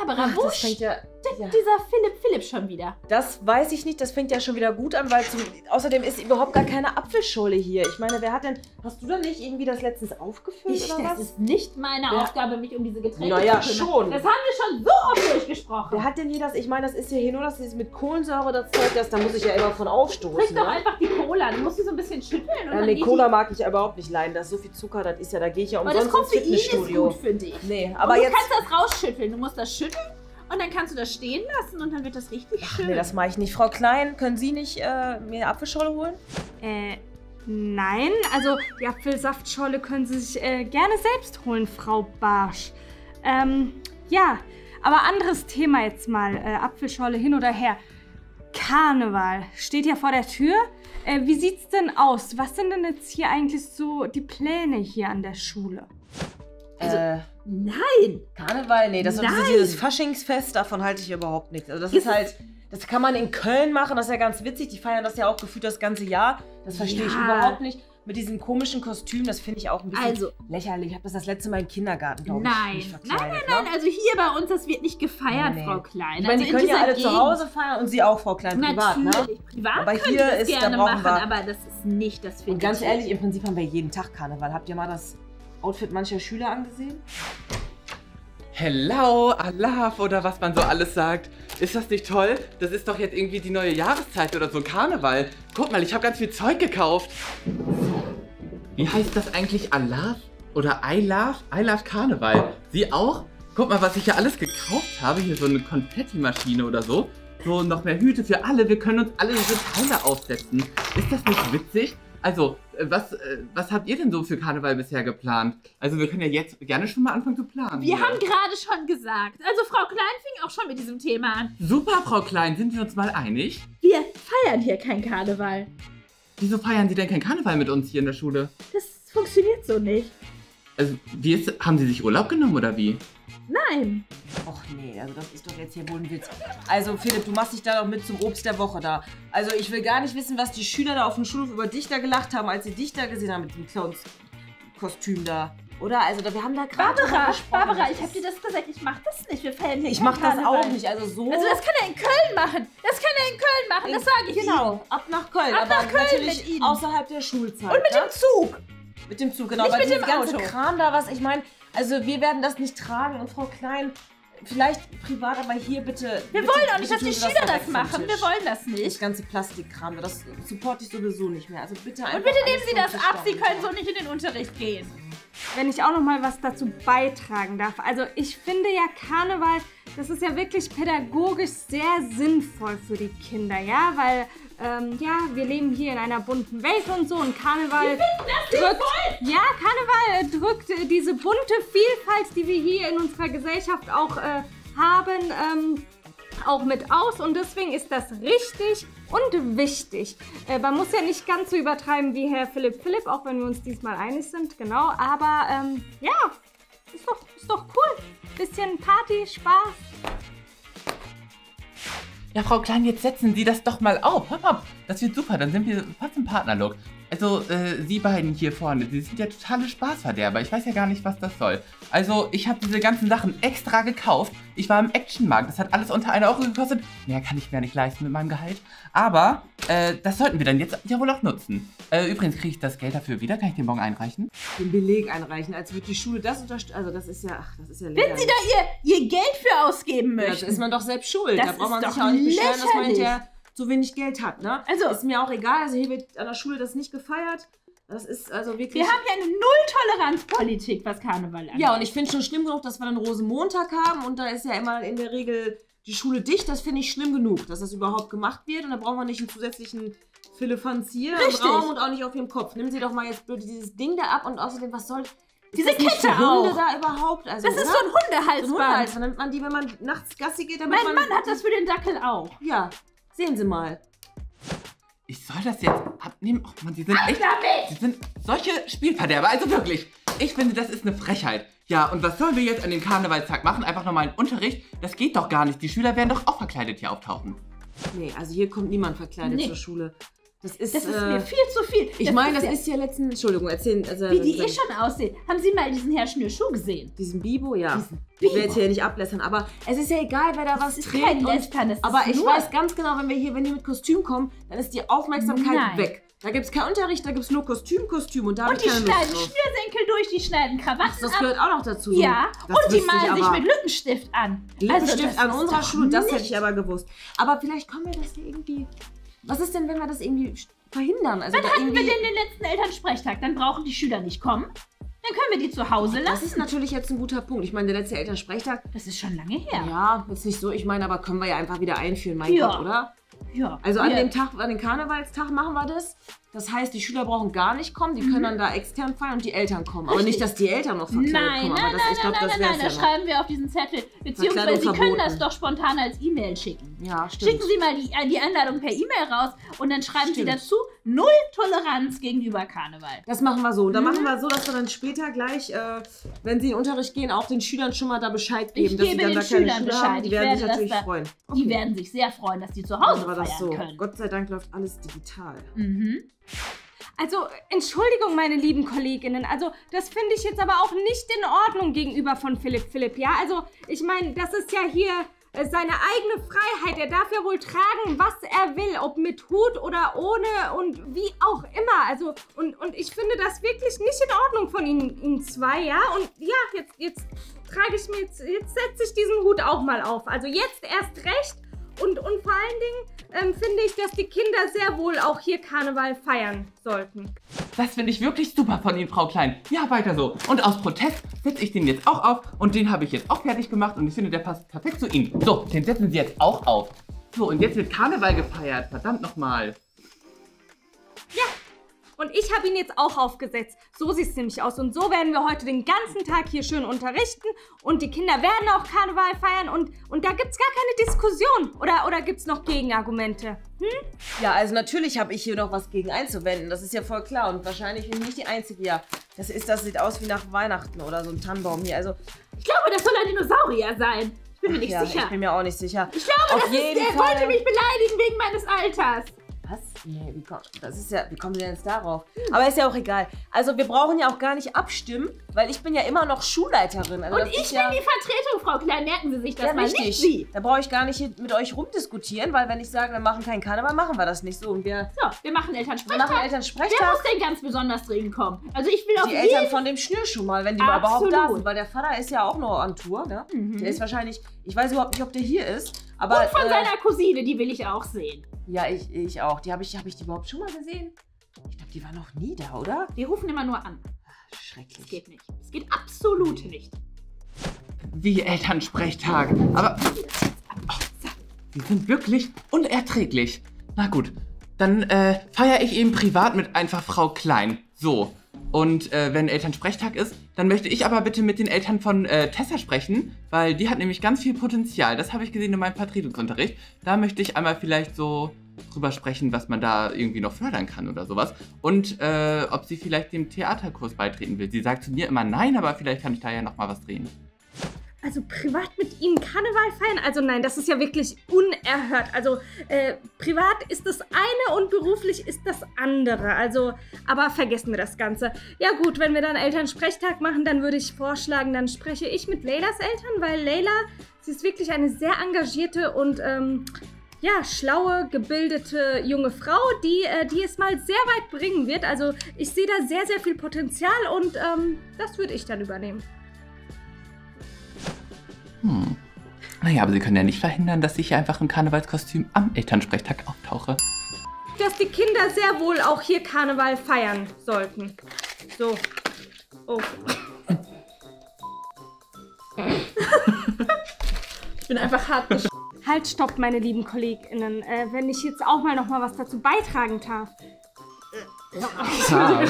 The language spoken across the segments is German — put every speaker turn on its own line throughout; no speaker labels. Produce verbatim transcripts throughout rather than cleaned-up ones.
Barbara,
Ach,
wo
das fängt ja,
steckt
ja.
dieser Philipp Philipp schon wieder?
Das weiß ich nicht, das fängt ja schon wieder gut an, weil zum, außerdem ist überhaupt gar keine Apfelschorle hier. Ich meine, wer hat denn, hast du da nicht irgendwie das letztens aufgefüllt
Ich,
oder
das
was?
ist nicht meine
Ja.
Aufgabe, mich um diese Getränke
Naja,
zu kümmern.
schon.
Das haben wir schon so oft durchgesprochen.
Wer hat denn hier das, ich meine, das ist ja hier nur, dass dieses mit Kohlensäure das Zeug, das, da muss ich ja immer von
Trink
aufstoßen.
doch
Ne?
einfach die Cola. Du musst sie so ein bisschen schütteln. Und
Ja,
dann
nee,
geht
Cola
die,
mag ich überhaupt nicht leiden, da ist so viel Zucker, das ist ja, da gehe ich ja
aber das
umsonst ins
Koffein ist
Fitnessstudio.
gut für dich.
Nee,
Aber
aber
du
jetzt...
kannst das rausschütteln. Du musst das schütteln und dann kannst du das stehen lassen und dann wird das richtig
Ach,
schön.
nee, das mache ich nicht. Frau Klein, können Sie nicht äh, mir eine Apfelschorle holen?
Äh, nein. Also die Apfelsaftschorle können Sie sich äh, gerne selbst holen, Frau Barsch. Ähm, ja, aber anderes Thema jetzt mal. Äh, Apfelschorle hin oder her. Karneval steht ja vor der Tür. Äh, wie sieht's denn aus? Was sind denn jetzt hier eigentlich so die Pläne hier an der Schule?
Also,
äh,
nein!
Karneval? Nee, das ist
Nein.
dieses Faschingsfest, davon halte ich überhaupt nichts. Also das
Ist
ist halt, das kann man in Köln machen, das ist ja ganz witzig. Die feiern das ja auch gefühlt das ganze Jahr. Das verstehe ich
Ja.
überhaupt nicht. Mit diesem komischen Kostüm, das finde ich auch ein bisschen
Also-
lächerlich. Ich habe das das letzte Mal im Kindergarten, glaube ich,
Nein.
mich
Nein,
verkleidet.
nein, nein.
Ne?
Also hier bei uns, das wird nicht gefeiert,
Nee.
Frau Klein.
Ich meine,
also
die
in
können ja
dieser
alle zu
Gegend-
Hause feiern und Sie auch, Frau Klein, privat, ne?
Natürlich. Privat
Aber
können
hier
wir das
ist- da
gerne
brauchen
machen,
wir-
aber das ist nicht das für
Und
die
ganz
Kinder.
ehrlich, im Prinzip haben wir jeden Tag Karneval. Habt ihr mal das Outfit mancher Schüler angesehen?
Hello, Alaf oder was man so alles sagt. Ist das nicht toll? Das ist doch jetzt irgendwie die neue Jahreszeit oder so Karneval. Guck mal, ich habe ganz viel Zeug gekauft. Wie heißt das eigentlich? Alaf? Oder I love? I love Karneval. Sie auch? Guck mal, was ich hier alles gekauft habe. Hier so eine Konfettimaschine oder so. So, noch mehr Hüte für alle. Wir können uns alle diese Teile aufsetzen. Ist das nicht witzig? Also, äh, was, äh, was habt ihr denn so für Karneval bisher geplant? Also, wir können ja jetzt gerne schon mal anfangen zu planen.
Wir
hier.
haben gerade schon gesagt. Also Frau Klein fing auch schon mit diesem Thema an.
Super, Frau Klein, sind wir uns mal einig?
Wir feiern hier kein Karneval.
Wieso feiern Sie denn kein Karneval mit uns hier in der Schule?
Das funktioniert so nicht.
Also, wie ist, haben Sie sich Urlaub genommen oder wie?
Nein.
Och nee, also das ist doch jetzt hier wohl ein Witz. Also Philipp, du machst dich da doch mit zum Obst der Woche da. Also ich will gar nicht wissen, was die Schüler da auf dem Schulhof über dich da gelacht haben, als sie dich da gesehen haben mit dem Clowns-Kostüm da. Oder? Also da, wir haben da gerade drüber
Barbara,
gesprochen.
Barbara,
Das
ich hab
ist-
dir das gesagt. Ich mach das nicht. Wir feiern hier
Ich
kein
mach das
Karneval.
auch nicht, also so...
Also das kann er in Köln machen. Das kann er in Köln machen. Das sage ich Ihnen.
Genau, ab nach Köln.
Ab
aber
nach Köln
natürlich
mit Ihnen.
außerhalb der Schulzeit.
Und mit
ne?
dem Zug.
Mit dem Zug, genau.
Nicht
Weil
mit
dieses
dem
ganze
Auto.
Kram da, was ich meine, also wir werden das nicht tragen und Frau Klein, vielleicht privat, aber hier bitte...
Wir
bitte,
wollen auch nicht,
bitte
dass die
tun Sie
Schüler
mal
das
weg vom
machen. Wir
Tisch.
wollen das
Das
nicht.
ganze Plastikkram, das supporte ich sowieso nicht mehr. Also bitte einfach
Und bitte nehmen
alles
Sie
vom
das
Tisch
ab. Sie
da
können so
runter.
nicht in den Unterricht gehen.
Wenn ich auch noch mal was dazu beitragen darf. Also ich finde ja Karneval, das ist ja wirklich pädagogisch sehr sinnvoll für die Kinder, ja, weil ähm, ja, wir leben hier in einer bunten Welt und so und Karneval drückt, ja, Karneval drückt äh, diese bunte Vielfalt, die wir hier in unserer Gesellschaft auch äh, haben, ähm, auch mit aus und deswegen ist das richtig und wichtig. Äh, man muss ja nicht ganz so übertreiben wie Herr Philipp Philipp, auch wenn wir uns diesmal einig sind, genau, aber ähm, ja, ist doch, ist doch cool. Bisschen Party, Spaß.
Ja, Frau Klein, jetzt setzen Sie das doch mal auf. Hopp, hopp. Das wird super, dann sind wir fast im Partnerlook. Also, äh, Sie beiden hier vorne, die sind ja totale Spaßverderber. Ich weiß ja gar nicht, was das soll. Also, ich habe diese ganzen Sachen extra gekauft. Ich war im Actionmarkt. Das hat alles unter einen Euro gekostet. Mehr kann ich mir nicht leisten mit meinem Gehalt. Aber, äh, das sollten wir dann jetzt ja wohl auch nutzen. Äh, übrigens kriege ich das Geld dafür wieder. Kann ich den Bon einreichen?
Den Beleg einreichen, als würde die Schule das unterstützen. Also das ist ja, ach, das ist ja
Wenn
lächerlich.
Sie da ihr, ihr Geld für ausgeben
Ja,
möchten.
das ist man doch selbst schuld.
Das
da braucht man
ist
sich
doch
auch nicht beschweren, dass man
lächerlich.
hinterher zu wenig Geld hat, ne?
Also-
ist mir auch egal. Also hier wird an der Schule das nicht gefeiert. Das ist also wirklich...
Wir haben ja eine Null-Toleranz-Politik, was Karneval angeht.
Ja, und ich finde schon schlimm genug, dass wir dann Rosenmontag haben und da ist ja immer in der Regel die Schule dicht. Das finde ich schlimm genug, dass das überhaupt gemacht wird und da brauchen wir nicht einen zusätzlichen Philippans hier im
Richtig.
Raum und auch nicht auf ihrem Kopf. Nehmen Sie doch mal jetzt bitte dieses Ding da ab und außerdem, was soll...
Diese
ist das nicht
Kette
für Hunde
auch.
da überhaupt? Also,
Das ist
oder?
so ein
So ein
Hundehalsband.
Hundehals. Dann nimmt man die, wenn man nachts Gassi geht, damit
Mein
man...
Mann hat das für den Dackel auch.
Ja, sehen Sie mal.
Ich soll das jetzt abnehmen? Oh Mann, Sie sind echt...
Damit!
Sie sind solche Spielverderber. Also wirklich. Ich finde, das ist eine Frechheit. Ja, und was sollen wir jetzt an dem Karnevalstag machen? Einfach nochmal einen Unterricht? Das geht doch gar nicht. Die Schüler werden doch auch verkleidet hier auftauchen.
Nee, also hier kommt niemand verkleidet
Nee.
zur Schule. Das ist,
Das ist
äh,
mir viel zu viel.
Ich
Das
meine,
ist
das
ja-
ist ja letzten... Entschuldigung, erzählen... Also,
Wie die eh
also,
schon aussehen. Haben Sie mal diesen Herr Schnürschuh gesehen?
Diesen Bibo, ja.
Diesen
Ich will
Bibo.
jetzt hier nicht ablässern, aber es ist ja egal, wer da was
ist
trägt.
kein
und-
Lästern, das ist
aber ich
nur-
weiß ganz genau, wenn wir hier, wenn die mit Kostüm kommen, dann ist die Aufmerksamkeit
Nein.
weg. Da gibt es keinen Unterricht, da gibt es nur Kostüm, Kostüm und da habe
Und
ich
die
keine Lust
schneiden
drauf.
Schnürsenkel durch, die schneiden Krawatten
Das
ab.
gehört auch noch dazu.
Ja,
Das
und die
wüsste ich
malen sich
aber.
mit Lippenstift an.
Lippenstift
Also, das
an
ist
unserer
doch
Schule, das hätte
nicht-
ich aber gewusst. Aber vielleicht können wir das hier irgendwie... Was ist denn, wenn wir das irgendwie verhindern? Also
Wann
da
hatten wir
irgendwie...
denn den letzten Elternsprechtag? Dann brauchen die Schüler nicht kommen. Dann können wir die zu Hause
Das ist
lassen.
natürlich jetzt ein guter Punkt. Ich meine, der letzte Elternsprechtag...
Das ist schon lange her.
Ja, jetzt nicht so. Ich meine, aber können wir ja einfach wieder einführen, mein
Ja.
Gott, oder?
Ja.
Also an
Ja.
dem Tag, an dem Karnevalstag machen wir das. Das heißt, die Schüler brauchen gar nicht kommen, die können dann da extern feiern und die Eltern kommen. Aber
Richtig.
nicht, dass die Eltern noch verkleidet
Nein,
kommen.
nein,
Aber das,
nein,
ich glaube,
nein,
das
nein,
wäre
nein, da
es ja noch.
schreiben wir auf diesen Zettel. Beziehungsweise
Verkleidung
Sie können
verboten.
das doch spontan als E-Mail schicken.
Ja, stimmt.
Schicken Sie mal die, äh, die Einladung per E-Mail raus und dann schreiben Sie
Stimmt.
dazu null Toleranz gegenüber Karneval.
Das machen wir so. Und dann
Mhm.
machen wir so, dass wir dann später gleich, äh, wenn sie in den Unterricht gehen, auch den Schülern schon mal da Bescheid geben,
Ich
dass
gebe
sie dann
den
da keine
Schülern
Schüler
Bescheid.
haben. Die
Ich
werden sich
werde das
natürlich
da-
freuen.
Die werden sich sehr freuen, dass die zu
Machen
Hause
wir
feiern
das so.
können.
Gott sei Dank läuft alles digital.
Mhm.
Also, Entschuldigung, meine lieben Kolleginnen. Also, das finde ich jetzt aber auch nicht in Ordnung gegenüber von Philipp Philipp, ja? Also, ich meine, das ist ja hier äh, seine eigene Freiheit. Er darf ja wohl tragen, was er will, ob mit Hut oder ohne und wie auch immer. Also, und, und ich finde das wirklich nicht in Ordnung von Ihnen, Ihnen zwei, ja? Und ja, jetzt, jetzt trage ich mir jetzt, jetzt setze ich diesen Hut auch mal auf. Also, jetzt erst recht. Und, und vor allen Dingen ähm, finde ich, dass die Kinder sehr wohl auch hier Karneval feiern sollten.
Das finde ich wirklich super von Ihnen, Frau Klein. Ja, weiter so. Und aus Protest setze ich den jetzt auch auf. Und den habe ich jetzt auch fertig gemacht. Und ich finde, der passt perfekt zu Ihnen. So, den setzen Sie jetzt auch auf. So, und jetzt wird Karneval gefeiert. Verdammt nochmal.
Und ich habe ihn jetzt auch aufgesetzt. So sieht es nämlich aus. Und so werden wir heute den ganzen Tag hier schön unterrichten. Und die Kinder werden auch Karneval feiern. Und, und da gibt es gar keine Diskussion. Oder, oder gibt es noch Gegenargumente? Hm?
Ja, also natürlich habe ich hier noch was gegen einzuwenden. Das ist ja voll klar. Und wahrscheinlich bin ich nicht die Einzige. Ja, das, ist, das sieht aus wie nach Weihnachten oder so ein Tannenbaum hier. Also,
Ich glaube, das soll ein Dinosaurier sein. Ich bin mir nicht
ja,
sicher.
ich bin mir auch nicht sicher.
Ich glaube,
Auf
das
jeden
ist, er
Fall.
wollte mich beleidigen wegen meines Alters.
Was? Nee, wie kommt, das ist ja, wie kommen Sie denn jetzt darauf? Aber ist ja auch egal. Also wir brauchen ja auch gar nicht abstimmen, weil ich bin ja immer noch Schulleiterin. Also
Und
das
ich
ist
bin
ja,
die Vertretung, Frau Klein. Merken Sie sich das
ja,
mal,
richtig.
nicht Sie.
Da brauche ich gar nicht hier mit euch rumdiskutieren, weil wenn ich sage, wir machen keinen Karneval, machen wir das nicht so. Und wir,
So, wir machen
wir
Elternsprechtag.
machen
Der
Elternsprechtag.
muss denn ganz besonders dringend kommen. Also ich will auf
Die
jeden
Eltern von dem Schnürschuh mal, wenn die mal überhaupt da
Absolut.
sind. Weil der Vater ist ja auch noch an Tour, ne?
Mhm.
Der ist wahrscheinlich, ich weiß überhaupt nicht, ob der hier ist. Aber,
Und von
äh,
seiner Cousine, die will ich auch sehen.
ja, ich, ich auch. Die habe ich, hab ich die überhaupt schon mal gesehen? Ich glaube, die war noch nie da, oder?
Die rufen immer nur an. Das
Schrecklich.
geht nicht. Es geht absolut nicht.
Wie Elternsprechtag. Aber ach, die sind wirklich unerträglich. Na gut, dann äh, feiere ich eben privat mit einfach Frau Klein. So. Und äh, wenn Elternsprechtag ist, dann möchte ich aber bitte mit den Eltern von äh, Tessa sprechen, weil die hat nämlich ganz viel Potenzial. Das habe ich gesehen in meinem Vertretungsunterricht. Da möchte ich einmal vielleicht so drüber sprechen, was man da irgendwie noch fördern kann oder sowas. Und äh, ob sie vielleicht dem Theaterkurs beitreten will. Sie sagt zu mir immer nein, aber vielleicht kann ich da ja noch mal was drehen.
Also privat mit Ihnen Karneval feiern? Also nein, das ist ja wirklich unerhört. Also äh, privat ist das eine und beruflich ist das andere. Also, aber vergessen wir das Ganze. Ja gut, wenn wir dann Elternsprechtag machen, dann würde ich vorschlagen, dann spreche ich mit Leylas Eltern, weil Leyla, sie ist wirklich eine sehr engagierte und ähm, ja, schlaue, gebildete junge Frau, die, äh, die es mal sehr weit bringen wird. Also ich sehe da sehr, sehr viel Potenzial und ähm, das würde ich dann übernehmen.
Hm. Naja, aber Sie können ja nicht verhindern, dass ich hier einfach im Karnevalskostüm am Elternsprechtag auftauche.
Dass die Kinder sehr wohl auch hier Karneval feiern sollten. So. Oh.
Ich bin einfach hart gesch...
Halt, stopp, meine lieben KollegInnen. Äh, wenn ich jetzt auch mal noch mal was dazu beitragen darf.
Ja.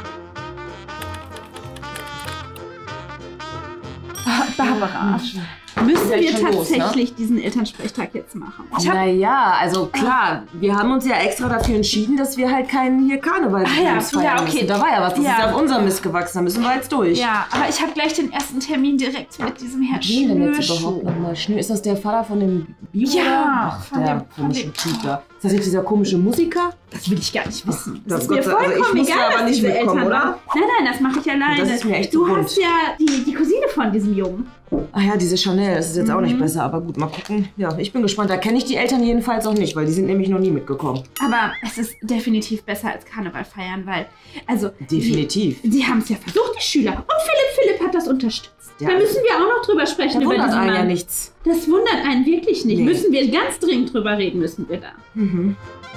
Barbara, müssen wir
schon los,
tatsächlich diesen Elternsprechtag jetzt machen? Ich hab,
Naja, also klar, wir haben uns ja extra dafür entschieden, dass wir halt keinen hier Karneval
Ah ja,
feiern
ja, okay.
müssen. Da war ja was, das
Ja.
ist auf unserem Mist gewachsen, da müssen wir jetzt durch.
ja, aber ich habe gleich den ersten Termin direkt mit diesem Herrn
Wen denn jetzt
Schnürschuh.
überhaupt nochmal? Schnür, ist das der Vater von dem Bio?
Ja,
Ach,
von
der
dem- von
komische
dem-
Typ da. Ist das jetzt dieser komische Musiker?
Das will ich gar nicht wissen.
Das
ist
Gott
mir
sei- also ich
vollkommen
muss da
egal,
aber
was
nicht
diese
mitkommen,
Eltern
oder?
machen. Nein, nein, das mache ich alleine.
Das ist mir echt
du
zu bunt.
hast ja die, die Cousine von diesem Jungen.
Ach ja, diese Chanel, das ist jetzt auch nicht
Mhm.
besser, aber gut, mal gucken. Ja, ich bin gespannt. Da kenne ich die Eltern jedenfalls auch nicht, weil die sind nämlich noch nie mitgekommen.
Aber es ist definitiv besser als Karneval feiern, weil, also...
Definitiv.
Sie, sie haben es ja versucht, die Schüler. Und Philipp, Philipp hat das unterstützt.
Ja.
Da müssen wir auch noch drüber sprechen,
Da
über
wundert
diesen
einen ja
Mann.
nichts.
Das wundert einen wirklich nicht.
Nee.
Müssen wir ganz dringend drüber reden, müssen wir da.
Mhm.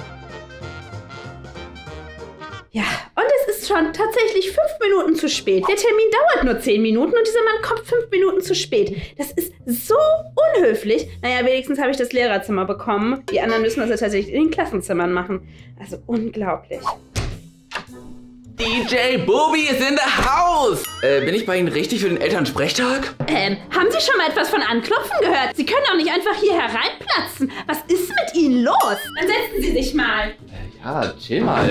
Ja, und es ist schon tatsächlich fünf Minuten zu spät. Der Termin dauert nur zehn Minuten und dieser Mann kommt fünf Minuten zu spät. Das ist so unhöflich. Naja, wenigstens habe ich das Lehrerzimmer bekommen. Die anderen müssen das ja tatsächlich in den Klassenzimmern machen. Also unglaublich.
D J Booby ist in the house! Äh, bin ich bei Ihnen richtig für den Elternsprechtag?
Ähm, haben Sie schon mal etwas von Anklopfen gehört? Sie können doch nicht einfach hier hereinplatzen. Was ist mit Ihnen los? Dann setzen Sie sich mal.
Äh, ja, chill mal.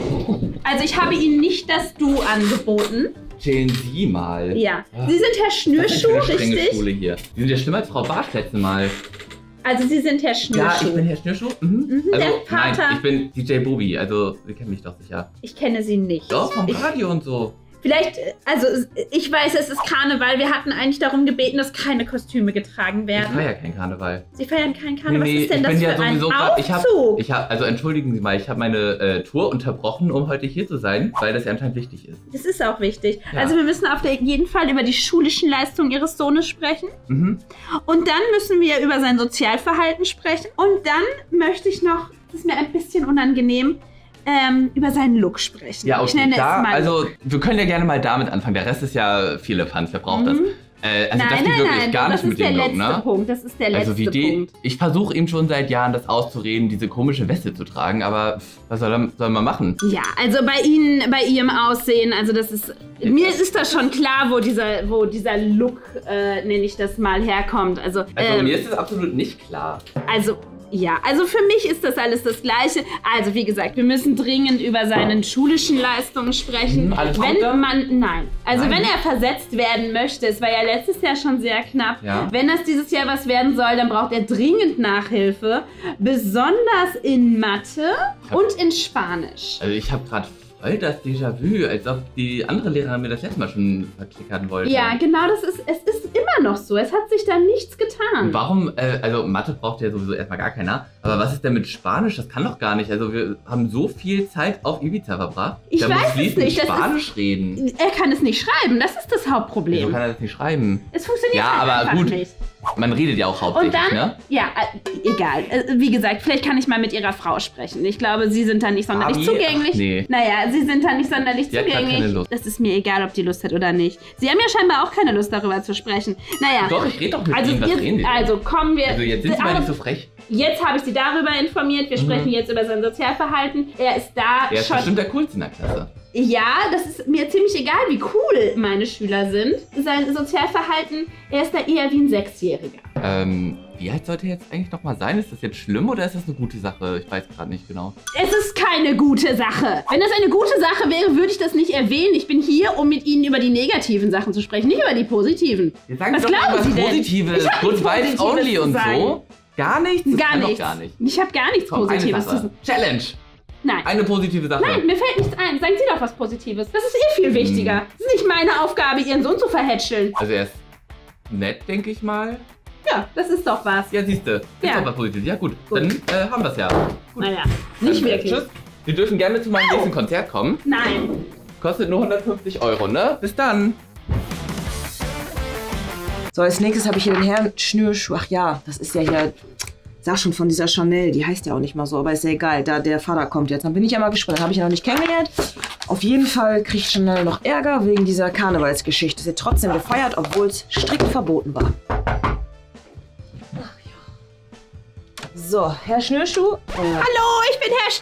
Also ich habe Ihnen nicht das Du angeboten.
Chillen Sie mal.
Ja. Sie sind Herr
Das ist
Schnürschuh,
eine strenge
richtig?
Schule hier. Sie sind ja schlimmer als Frau Bartsch letzte Mal.
Also Sie sind Herr Schnürschuh.
Ja, ich bin Herr Schnürschuh. Mhm.
Mhm,
also,
der Vater.
nein, ich bin D J Booby. Also, Sie kennen mich doch sicher.
Ich kenne Sie nicht.
Doch, vom
ich,
Radio und so.
Vielleicht, äh, also ich weiß, es ist Karneval. Wir hatten eigentlich darum gebeten, dass keine Kostüme getragen
Ich
werden.
feiere kein Karneval.
Sie feiern keinen Karneval.
Nee,
Was ist denn
ich
das
bin
für
ja
ein
sowieso grad- ich hab,
Aufzug?
ich hab, also entschuldigen Sie mal, ich habe meine äh, Tour unterbrochen, um heute hier zu sein, weil das ja anscheinend wichtig ist.
Das ist auch wichtig.
Ja.
Also wir müssen auf jeden Fall über die schulischen Leistungen Ihres Sohnes sprechen.
Mhm.
Und dann müssen wir über sein Sozialverhalten sprechen. Und dann möchte ich noch, das ist mir ein bisschen unangenehm, ähm, über seinen Look sprechen.
Ja,
Ich
okay,
nenne
da,
es mal
also
Look.
wir können ja gerne mal damit anfangen. Der Rest ist ja Firlefanz, wer braucht das?
Mhm.
Äh, also
nein,
das geht
nein,
wirklich
nein,
gar
das
nicht
ist
mit
der
dem Look,
letzte
ne?
Punkt. Das ist der letzte
Also wie die,
Punkt.
ich versuche ihm schon seit Jahren das auszureden, diese komische Weste zu tragen, aber was soll er, soll man machen?
Ja, also bei Ihnen, bei Ihrem Aussehen, also das ist, mir ist das schon klar, wo dieser, wo dieser Look, äh, nenne ich das mal, herkommt. Also,
Also
ähm,
mir ist das absolut nicht klar.
also ja, also für mich ist das alles das Gleiche. Also wie gesagt, wir müssen dringend über seine schulischen Leistungen sprechen.
Hm, alles
wenn
gut da?
man, nein, also
Nein.
wenn er versetzt werden möchte, es war ja letztes Jahr schon sehr knapp.
Ja.
Wenn das dieses Jahr was werden soll, dann braucht er dringend Nachhilfe, besonders in Mathe und in Spanisch.
Also ich habe gerade voll das Déjà-vu, als ob die andere Lehrerin mir das letzte Mal schon verklickern wollte.
Ja, genau, das ist, es ist immer noch so. Es hat sich da nichts getan.
Und warum, äh, also Mathe braucht ja sowieso erstmal gar keiner, aber was ist denn mit Spanisch? Das kann doch gar nicht. Also wir haben so viel Zeit auf Ibiza verbracht.
Ich
Der
weiß
muss
es
fließend
nicht, das ist-
Spanisch reden.
Er kann es nicht schreiben, das ist das
Wieso
Hauptproblem.
kann er das nicht schreiben?
Es funktioniert
Ja,
halt
aber
einfach
gut.
nicht.
Man redet ja auch hauptsächlich,
Und dann,
ne?
ja, äh, egal. Äh, wie gesagt, vielleicht kann ich mal mit ihrer Frau sprechen. Ich glaube, sie sind da nicht sonderlich
Abi?
zugänglich.
Ach, nee.
Naja, sie sind da nicht sonderlich
Die hat grad
zugänglich.
keine Lust.
Das ist mir egal, ob die Lust hat oder nicht. Sie haben ja scheinbar auch keine Lust, darüber zu sprechen. Naja.
Doch, ich rede doch mit
also,
Ihnen. Was
jetzt,
reden Sie?
also kommen wir.
Also jetzt sind Sie mal
aber
nicht so frech.
Jetzt habe ich Sie darüber informiert. Wir
Mhm.
sprechen jetzt über sein Sozialverhalten. Er ist da
Er ist
schon.
bestimmt der Coolste in der Klasse.
Ja, das ist mir ziemlich egal, wie cool meine Schüler sind. Sein Sozialverhalten, er ist da eher wie ein Sechsjähriger.
Ähm, wie alt sollte er jetzt eigentlich nochmal sein? Ist das jetzt schlimm oder ist das eine gute Sache? Ich weiß gerade nicht genau.
Es ist keine gute Sache. Wenn das eine gute Sache wäre, würde ich das nicht erwähnen. Ich bin hier, um mit Ihnen über die negativen Sachen zu sprechen, nicht über die positiven.
Jetzt sagen
Was
Sie doch
glauben
mal
Sie
was
denn?
Positives.
Ich hab
Good
nichts
Vibes
Positives
only
zu
und
sagen.
so. Gar nichts? Das
Gar
kann doch
nichts.
gar nicht.
Ich habe gar nichts
Komm, eine
Positives zu
Sache.
sagen.
Challenge.
Nein.
Eine positive Sache.
Nein, mir fällt nichts ein. Sagen Sie doch was Positives. Das ist eh viel wichtiger. Es ist nicht meine Aufgabe, Ihren Sohn zu verhätscheln.
Also er ist nett, denke ich mal.
Ja, das ist doch was.
Ja, siehste. Ist
Ja.
doch was Positives. Ja gut,
Gut.
dann äh, haben wir es ja. Gut.
Naja, nicht
Dann, äh,
wirklich.
Tschüss. Sie dürfen gerne zu meinem nächsten Konzert kommen.
Nein.
Kostet nur hundertfünfzig Euro, ne? Bis dann.
So, als nächstes habe ich hier den Herrn Schnürschuh. Ach ja, das ist ja hier, sag schon von dieser Chanel, die heißt ja auch nicht mal so, aber ist ja egal, da der Vater kommt jetzt. Dann bin ich ja mal gespannt, habe ich ja noch nicht kennengelernt. Auf jeden Fall kriegt Chanel noch Ärger wegen dieser Karnevalsgeschichte. Sie hat trotzdem gefeiert, obwohl es strikt verboten war. Ach ja. So, Herr Schnürschuh. Äh,
Hallo, ich bin Herr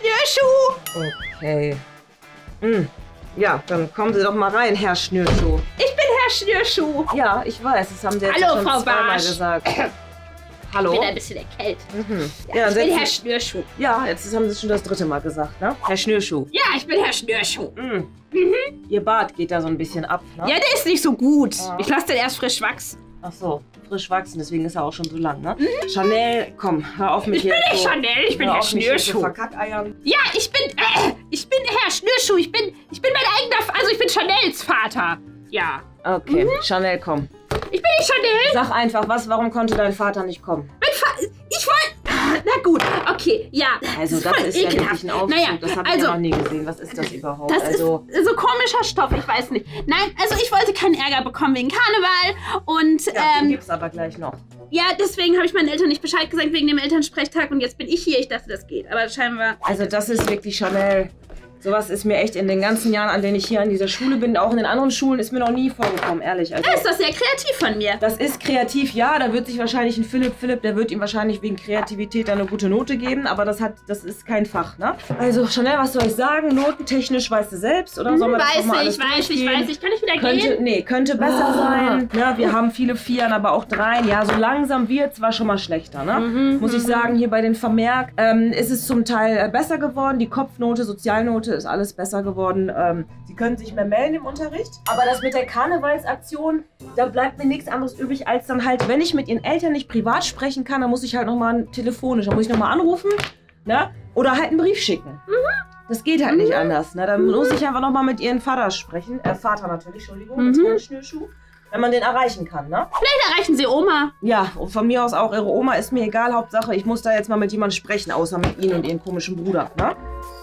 Schnürschuh.
okay. Hm. Ja, dann kommen Sie doch mal rein, Herr Schnürschuh.
Ich bin Herr Schnürschuh.
Ja, ich weiß, das haben sie jetzt
Hallo,
schon
Frau
zweimal
Barsch.
gesagt. Hallo?
Ich bin ein bisschen erkältet.
Mhm.
Ja,
Ja,
ich bin
setzen-
Herr Schnürschuh.
Ja, jetzt haben sie es schon das dritte Mal gesagt, ne? Herr Schnürschuh.
Ja, ich bin Herr Schnürschuh.
Mhm. Ihr Bart geht da so ein bisschen ab, ne?
Ja, der ist nicht so gut.
Ja.
Ich lasse den erst frisch wachsen.
Ach so, frisch wachsen, deswegen ist er auch schon so lang, ne? Chanel, komm, hör auf mich
Ich bin
hier
nicht
so,
Chanel, ich bin
hör
Herr
auf mich hier so
Schnürschuh.
verkackeiern.
Ja, ich bin, äh, ich bin Herr Schnürschuh. Ich bin, ich bin mein eigener, also ich bin Chanels Vater. Ja.
Okay, Chanel, komm.
Ich bin nicht Chanel.
Sag einfach, was, warum konnte dein Vater nicht kommen?
Mein Vater, ich wollte, na gut, okay, ja.
Also, das
voll
ist ja
ekelhaft.
wirklich ein Aufzug,
Naja,
das habe ich
also,
ja noch nie gesehen. Was ist das überhaupt?
Das
also,
ist so komischer Stoff, ich weiß nicht. Nein, also ich wollte keinen Ärger bekommen wegen Karneval und
ja, den
ähm,
gibt's aber gleich noch.
ja, deswegen habe ich meinen Eltern nicht Bescheid gesagt wegen dem Elternsprechtag und jetzt bin ich hier. Ich dachte, das geht, aber scheinbar.
Also, das ist wirklich Chanel. Sowas ist mir echt in den ganzen Jahren, an denen ich hier an dieser Schule bin, auch in den anderen Schulen, ist mir noch nie vorgekommen, ehrlich. Also,
Das ist doch sehr kreativ von mir.
das ist kreativ, ja, da wird sich wahrscheinlich ein Philipp, Philipp, der wird ihm wahrscheinlich wegen Kreativität eine gute Note geben, aber das hat, das ist kein Fach, ne? Also, Chanel, was soll ich sagen? Notentechnisch weißt du selbst, oder soll man das
Weiß
noch mal alles
ich, weiß ich,
durchgehen?
weiß ich. Kann ich wieder
Könnte,
gehen?
nee, könnte besser sein. Ja, wir haben viele Vieren, aber auch Dreien. Ja, so langsam wird es, war schon mal schlechter, ne?
Mhm,
Muss ich sagen, hier bei den Vermerk ähm, ist es zum Teil äh, besser geworden. Die Kopfnote, Sozialnote ist alles besser geworden. Ähm, Sie können sich mehr melden im Unterricht. Aber das mit der Karnevalsaktion, da bleibt mir nichts anderes übrig, als dann halt, wenn ich mit Ihren Eltern nicht privat sprechen kann, dann muss ich halt nochmal telefonisch, dann muss ich nochmal anrufen, ne? Oder halt einen Brief schicken. Das geht halt nicht anders. Ne? Dann muss ich einfach nochmal mit Ihrem Vater sprechen. Äh, Vater natürlich, Entschuldigung,
Mhm.
das war ein Schnürschuh. Wenn man den erreichen kann, ne?
Vielleicht erreichen Sie Oma.
Ja, und von mir aus auch, Ihre Oma ist mir egal. Hauptsache, ich muss da jetzt mal mit jemandem sprechen, außer mit Ihnen und Ihrem komischen Bruder, ne?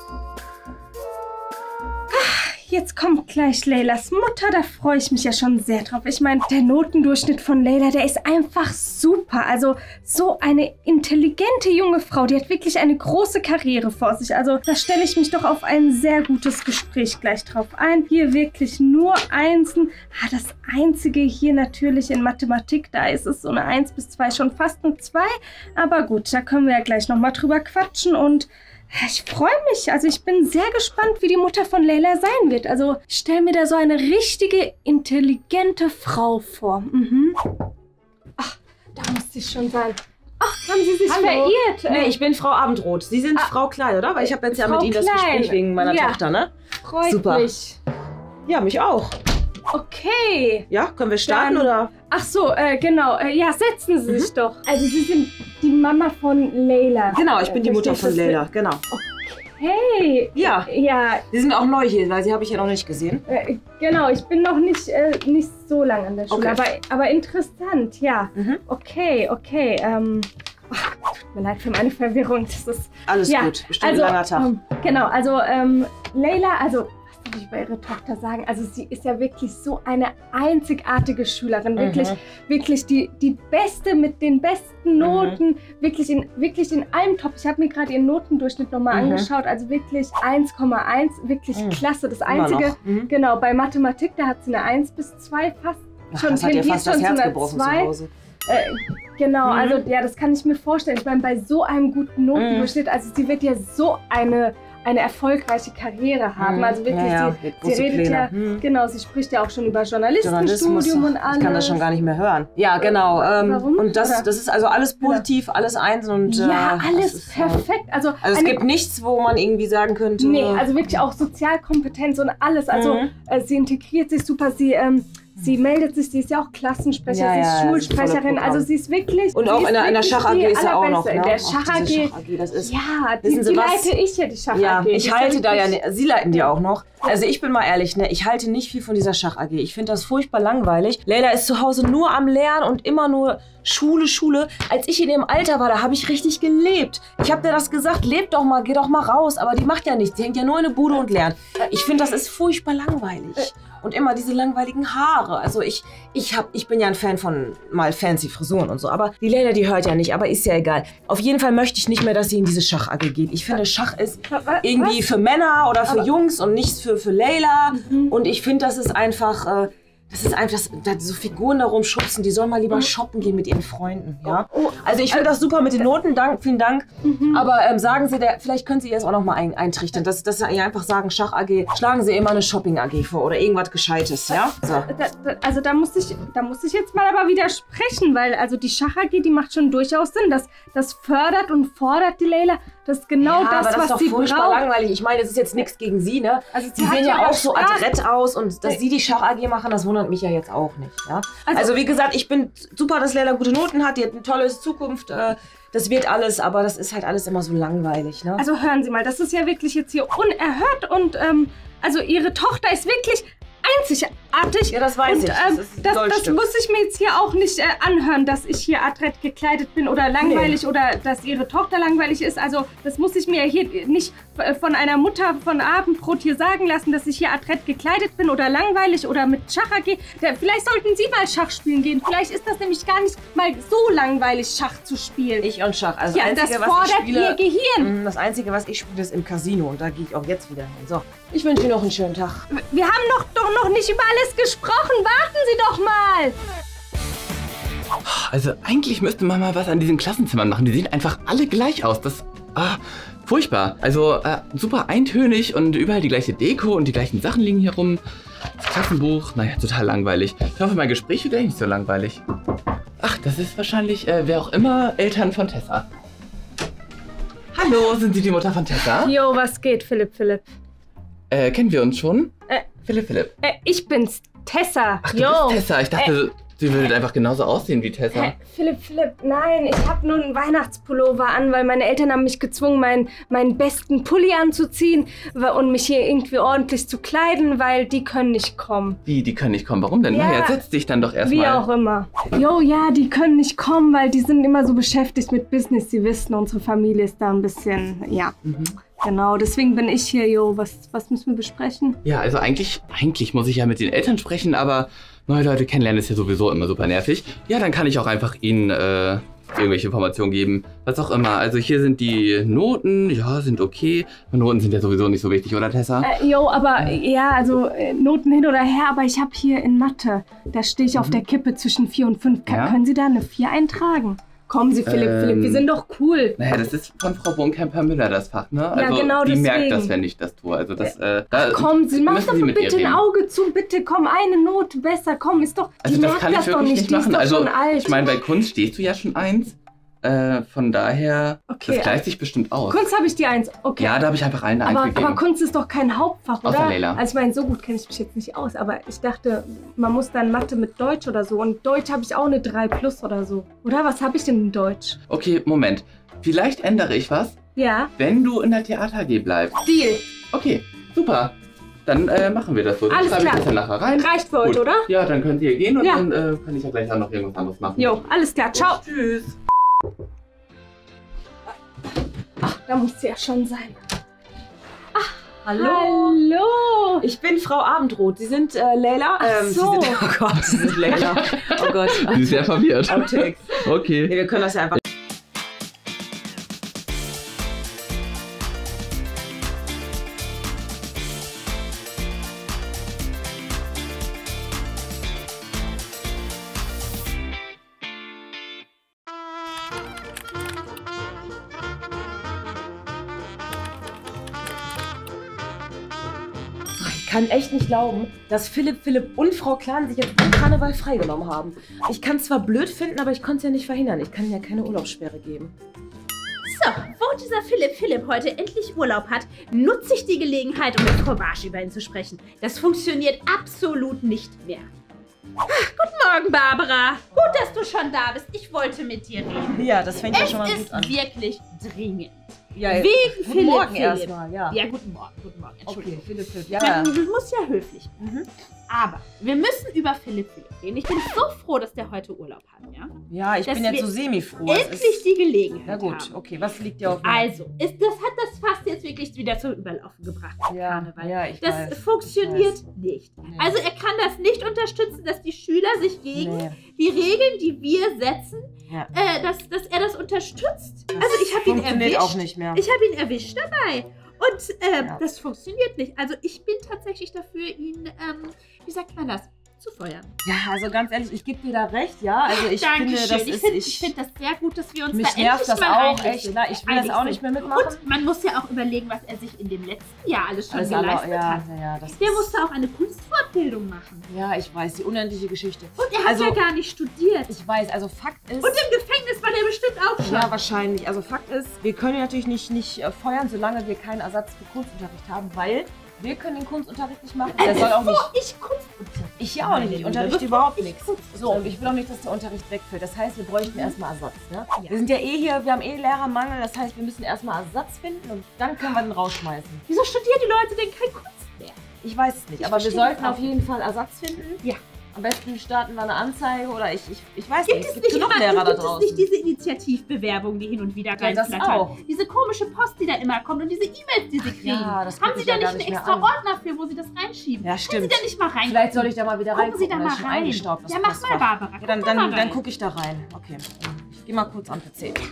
Jetzt kommt gleich Leylas Mutter, da freue ich mich ja schon sehr drauf. Ich meine, der Notendurchschnitt von Leyla, der ist einfach super. Also so eine intelligente junge Frau, die hat wirklich eine große Karriere vor sich. Also da stelle ich mich doch auf ein sehr gutes Gespräch gleich drauf ein. Hier wirklich nur Einsen. Ah, das Einzige hier natürlich in Mathematik, da ist es so eine eins bis zwei schon fast eine zwei. Aber gut, da können wir ja gleich nochmal drüber quatschen und ich freue mich. Also ich bin sehr gespannt, wie die Mutter von Leyla sein wird. Also ich stelle mir da so eine richtige, intelligente Frau vor. Mhm. Ach, da muss sie schon sein. Ach, haben Sie sich
Hallo.
verirrt?
Nee, ich bin Frau Abendroth. Sie sind
Ah.
Frau Klein, oder? Weil ich habe jetzt ja
Frau
mit Ihnen das
Klein.
Gespräch wegen meiner
Ja.
Tochter, ne?
Freut
Super.
mich.
Ja, mich auch.
Okay.
Ja, können wir starten,
Dann-
oder?
Ach so, äh, genau. Äh, ja, setzen Sie sich doch. Also Sie sind die Mama von Leyla.
Genau, ich bin die Mutter
Verstehe
von
ich
Leyla, genau.
das? Hey.
Ja,
Ja,
Sie sind auch neu hier, weil Sie habe ich ja noch nicht gesehen.
äh, genau. Ich bin noch nicht, äh, nicht so lange an der Schule.
Okay.
Aber, aber interessant, ja.
Mhm.
Okay, okay. Ähm, ach, tut mir leid für meine Verwirrung. Das ist
Alles
ja,
gut, bestimmt ein langer Tag.
ähm, genau, also ähm, Leyla, also was darf ich über ihre Tochter sagen? Also sie ist ja wirklich so eine einzigartige Schülerin, wirklich,
Mhm.
wirklich die, die Beste mit den besten Noten, wirklich in wirklich in allem top. Ich habe mir gerade ihren Notendurchschnitt nochmal
Mhm.
angeschaut, also wirklich eins Komma eins, wirklich
Mhm.
klasse. Das
Immer
Einzige,
noch. Mhm.
genau, bei Mathematik, da hat sie eine eins bis zwei fast.
Ach,
schon
das hat ihr
tendiert
fast das
schon zu
Herz
einer
gebrochen
zwei.
zu Hause.
Äh, genau,
Mhm.
also ja, das kann ich mir vorstellen. Ich meine, bei so einem guten Notendurchschnitt, also sie wird ja so eine, eine erfolgreiche Karriere haben.
Mhm.
Also wirklich,
ja, ja,
sie,
mit
sie
große
redet
Pläne.
ja,
Mhm.
genau, sie spricht ja auch schon über
Journalismus,
Journalistenstudium und alles.
ich kann das schon gar nicht mehr hören. Ja, genau. Ähm,
Warum?
und das,
Oder?
das ist also alles positiv, alles eins und
Ja,
äh,
alles
das ist, äh,
perfekt. Also,
Also es
eine-
gibt nichts, wo man irgendwie sagen könnte.
Nee, also wirklich auch Sozialkompetenz und alles. Also
Mhm.
äh, sie integriert sich super, sie, ähm, sie meldet sich, sie ist ja auch Klassensprecher,
Ja,
sie ist
ja, das ist ein
Schulsprecherin,
tolles Programm.
also sie ist wirklich...
und
sie
auch
ist
in der, in der
wirklich
Schach-A G
die
ist ja auch noch,
Allerbeste.
ne?
In der
Auch
Schach-A G,
diese Schach-A G, das ist...
ja, die,
Wissen Sie
die
was?
leite ich ja, die Schach-A G.
Ja,
Die
ich
ist
halte da ja,
wirklich-
ne, Sie leiten die auch noch. Also ich bin mal ehrlich, ne, ich halte nicht viel von dieser Schach-A G. Ich finde das furchtbar langweilig. Leyla ist zu Hause nur am Lernen und immer nur Schule, Schule. Als ich in ihrem Alter war, da habe ich richtig gelebt. Ich habe dir das gesagt, leb doch mal, geh doch mal raus. Aber die macht ja nichts, die hängt ja nur in der Bude und lernt. Ich finde, das ist furchtbar langweilig. Und immer diese langweiligen Haare. Also ich, ich, hab, ich bin ja ein Fan von mal fancy Frisuren und so. Aber die Leyla, die hört ja nicht, aber ist ja egal. Auf jeden Fall möchte ich nicht mehr, dass sie in diese Schach-A G geht. Ich finde, Schach ist
Was?
irgendwie für Männer oder für
Aber-
Jungs und nichts für, für Leyla.
Mhm.
Und ich finde, das ist einfach, äh, Das ist einfach, das, da so Figuren da rumschubsen, die sollen mal lieber shoppen gehen mit ihren Freunden, ja? Also ich finde das super mit den Noten, Dank, vielen Dank. Mhm. Aber ähm, sagen Sie, der, vielleicht können Sie ihr das auch noch mal ein, eintrichtern, dass, dass Sie ihr einfach sagen, Schach-A G, schlagen Sie immer eine Shopping-A G vor oder irgendwas Gescheites, ja? So.
Da, da, also da muss, ich, da muss ich jetzt mal aber widersprechen, weil also die Schach-A G, die macht schon durchaus Sinn. Das, das fördert und fordert die Leila. Das ist genau
ja,
das,
aber das
was
ist doch
sie
furchtbar
braucht.
langweilig. Ich meine, das ist jetzt nichts gegen Sie, ne?
Also
Sie
sie hat
sehen ja
ja
auch so
Spaß.
adrett aus und dass Sie die Schach-A G machen, das wundert mich ja jetzt auch nicht, ja? Also, also wie gesagt, ich bin super, dass Leila gute Noten hat, die hat eine tolle Zukunft, äh, das wird alles, aber das ist halt alles immer so langweilig, ne?
Also hören Sie mal, das ist ja wirklich jetzt hier unerhört und ähm, also Ihre Tochter ist wirklich einzigartig.
Ja, das weiß
und,
ich.
Ähm,
das ist
das, das muss ich mir jetzt hier auch nicht äh, anhören, dass ich hier adrett gekleidet bin oder langweilig nee. oder dass Ihre Tochter langweilig ist. Also das muss ich mir hier nicht von einer Mutter von Abendbrot hier sagen lassen, dass ich hier adrett gekleidet bin oder langweilig oder mit Schach-A G. Vielleicht sollten Sie mal Schach spielen gehen. Vielleicht ist das nämlich gar nicht mal so langweilig, Schach zu spielen.
Ich und Schach. Also
ja,
das, Einzige,
das fordert
was ich spiele,
Ihr Gehirn.
Das Einzige, was ich spiele, ist im Casino und da gehe ich auch jetzt wieder hin. So, ich wünsche Ihnen noch einen schönen Tag.
Wir haben doch, doch noch nicht über alles gesprochen. Warten Sie doch mal.
Also eigentlich müsste man mal was an diesen Klassenzimmern machen. Die sehen einfach alle gleich aus. Das, ah, furchtbar. Also äh, super eintönig und überall die gleiche Deko und die gleichen Sachen liegen hier rum. Das Klassenbuch, naja, total langweilig. Ich hoffe, mein Gespräch wird nicht so langweilig. Ach, das ist wahrscheinlich, äh, wer auch immer, Eltern von Tessa. Hallo, sind Sie die Mutter von Tessa?
Jo, was geht, Philipp, Philipp?
Äh, kennen wir uns schon?
Äh,
Philipp, Philipp.
Äh, ich bin's, Tessa.
Ach, du
jo.
bist Tessa. Ich dachte,
äh,
sie würde einfach genauso aussehen wie Tessa.
Äh, Philipp, Philipp, nein, ich habe nur einen Weihnachtspullover an, weil meine Eltern haben mich gezwungen, meinen, meinen besten Pulli anzuziehen und mich hier irgendwie ordentlich zu kleiden, weil die können nicht kommen.
Wie, die können nicht kommen? Warum denn?
Ja,
naja, setz dich dann doch erstmal.
Wie auch immer. Jo, ja, die können nicht kommen, weil die sind immer so beschäftigt mit Business. Sie wissen, unsere Familie ist da ein bisschen, ja. Mhm. Genau, deswegen bin ich hier, jo. Was, was müssen wir besprechen?
Ja, also eigentlich, eigentlich muss ich ja mit den Eltern sprechen, aber neue Leute kennenlernen ist ja sowieso immer super nervig. Ja, dann kann ich auch einfach ihnen äh, irgendwelche Informationen geben, was auch immer. Also hier sind die Noten, ja, sind okay. Noten sind ja sowieso nicht so wichtig, oder Tessa?
Äh, jo, aber ja, also äh, Noten hin oder her, aber ich habe hier in Mathe, da stehe ich mhm. auf der Kippe zwischen vier und fünf. Kann, ja? Können Sie da eine vier eintragen? Kommen Sie, Philipp, ähm, Philipp, wir sind doch cool.
Naja, das ist von Frau Bohnkämper-Müller das Fach, ne? Also,
ja, genau
die
deswegen.
merkt das, wenn ich das tue. Also das, äh, da
Ach, komm, Sie machen doch
Sie
bitte ein Auge zu, bitte, komm, eine Note besser, komm, ist doch,
also
die
das
merkt
kann
das
ich
doch
wirklich
nicht,
nicht
die
machen.
ist doch
Also,
schon alt.
ich meine, bei Kunst stehst du ja schon eins. Äh, von daher,
okay,
das gleicht sich bestimmt aus.
Kunst habe ich die eins, okay.
Ja, da habe ich einfach allen eine
aber,
eins gegeben.
aber Kunst ist doch kein Hauptfach, oder?
Außer Leila.
Also ich meine, so gut kenne ich mich jetzt nicht aus, aber ich dachte, man muss dann Mathe mit Deutsch oder so. Und Deutsch habe ich auch eine drei plus oder so. Oder was habe ich denn in Deutsch?
Okay, Moment. Vielleicht ändere ich was,
ja,
wenn du in der Theater-A G bleibst.
Deal.
Okay, super. Dann äh, machen wir das so.
Alles
klar.
klar.
Ich das dann nachher rein.
Reicht für heute,
Gut.
oder?
Ja, dann könnt ihr gehen und
ja.
dann äh, kann ich ja gleich auch noch irgendwas anderes machen.
Jo, alles klar. Ciao.
Und tschüss.
Ach, da muss sie ja schon sein. Ach,
hallo.
Hallo.
Ich bin Frau Abendroth. Sie sind äh, Leila.
Ach
ähm,
so.
Sie sind, oh Gott, Sie sind Leila. Oh Gott.
Sie ist sehr verwirrt.
Outtakes.
Okay.
Nee, wir können das ja einfach... Ich kann echt nicht glauben, dass Philipp, Philipp und Frau Klan sich jetzt am Karneval freigenommen haben. Ich kann es zwar blöd finden, aber ich konnte es ja nicht verhindern. Ich kann ja keine Urlaubssperre geben.
So, wo dieser Philipp Philipp heute endlich Urlaub hat, nutze ich die Gelegenheit, um mit Frau Barsch über ihn zu sprechen. Das funktioniert absolut nicht mehr. Ach, guten Morgen, Barbara. Gut, dass du schon da bist. Ich wollte mit dir reden.
Ja, das fängt ja
Es
schon mal
ist
gut an.
wirklich dringend.
Ja,
Wegen
guten
Philipp
Morgen
Philipp.
erstmal, ja.
Ja, guten Morgen, guten Morgen. Entschuldigung.
Okay, Philipp, Philipp, ja.
Du musst ja höflich bleiben.
Mhm.
Aber wir müssen über Philipp Philipp reden. Ich bin so froh, dass der heute Urlaub hat, ja?
Ja, ich
Dass
bin jetzt
wir
so semi-froh. Es
Endlich
ist-
die Gelegenheit
Na gut,
haben.
okay, was liegt dir auf dem
Also, ist, das hat das fast jetzt wirklich wieder zum Überlaufen gebracht.
Ja,
Karneval.
ja, ich
Das
weiß.
funktioniert
ich weiß.
nicht.
Nee.
Also er kann das nicht unterstützen, dass die Schüler sich gegen
Nee.
die Regeln, die wir setzen,
Ja.
äh, dass, dass er das unterstützt.
Das
also ich habe ihn
funktioniert
erwischt.
auch nicht mehr.
Ich habe ihn erwischt dabei. Und äh,
Ja.
das funktioniert nicht. Also ich bin tatsächlich dafür, ihn, ähm, wie sagt man das, abzufeuern.
Ja, also ganz ehrlich, ich gebe dir da recht, ja. Also ich finde, das
ich
ist...
finde
Ich,
find das sehr gut, dass wir uns
mich
da endlich
nervt das
mal
auch
einig
echt.
sind.
Na, ich will
Einig
das auch nicht
sind.
mehr mitmachen.
Und man muss ja auch überlegen, was er sich in dem letzten Jahr alles schon
Alles
geleistet
aber, ja,
hat.
ja, ja, das
Der
ist,
musste auch eine Kunstfortbildung machen.
ja, ich weiß, die unendliche Geschichte.
Und er hat
Also-
ja gar nicht studiert.
Ich weiß, also Fakt ist...
Und im Gefängnis war der bestimmt auch schon.
Ja, wahrscheinlich. Also Fakt ist, wir können natürlich nicht, nicht äh, feuern, solange wir keinen Ersatz für Kunstunterricht haben, weil wir können den Kunstunterricht nicht machen. Der soll auch nicht...
ich Kunstunterricht.
Ich ja auch nicht. Ich unterrichte überhaupt nichts. So, und ich will auch nicht, dass der Unterricht wegfällt. Das heißt, wir bräuchten erstmal Ersatz. Ne?
Ja.
Wir sind ja eh hier, wir haben eh Lehrermangel. Das heißt, wir müssen erstmal Ersatz finden und dann können wir den rausschmeißen.
Wieso studieren die Leute denn kein Kunstlehr?
Ich weiß es nicht,
Ich
aber wir
verstehe
sollten
das auch
auf jeden Fall Ersatz finden.
Ja.
Am besten starten wir eine Anzeige oder ich, ich, ich weiß
Gibt
nicht.
es
Es gibt
nicht,
genug
immer,
Lehrer da
gibt es
draußen.
nicht diese Initiativbewerbung, die hin und wieder
Ja, das
reinflattern?
auch.
Diese komische Post, die dann immer kommt und diese E-Mails, die sie kriegen.
Ja, das
Haben
guck
Sie
ich
da
ja
nicht
gar
einen
nicht mehr
extra
an.
Ordner für, wo Sie das reinschieben?
Ja,
Können Sie
stimmt.
da nicht mal rein?
Vielleicht soll ich da mal wieder
Gucken
reingucken.
Sie da
das
mal
ist schon
rein.
eingestaubt, das
Ja, mach mal,
Postfach.
Barbara.
Ja, dann
guck
dann,
mal
dann
rein.
gucke ich da rein. Okay. Ich gehe mal kurz am P C.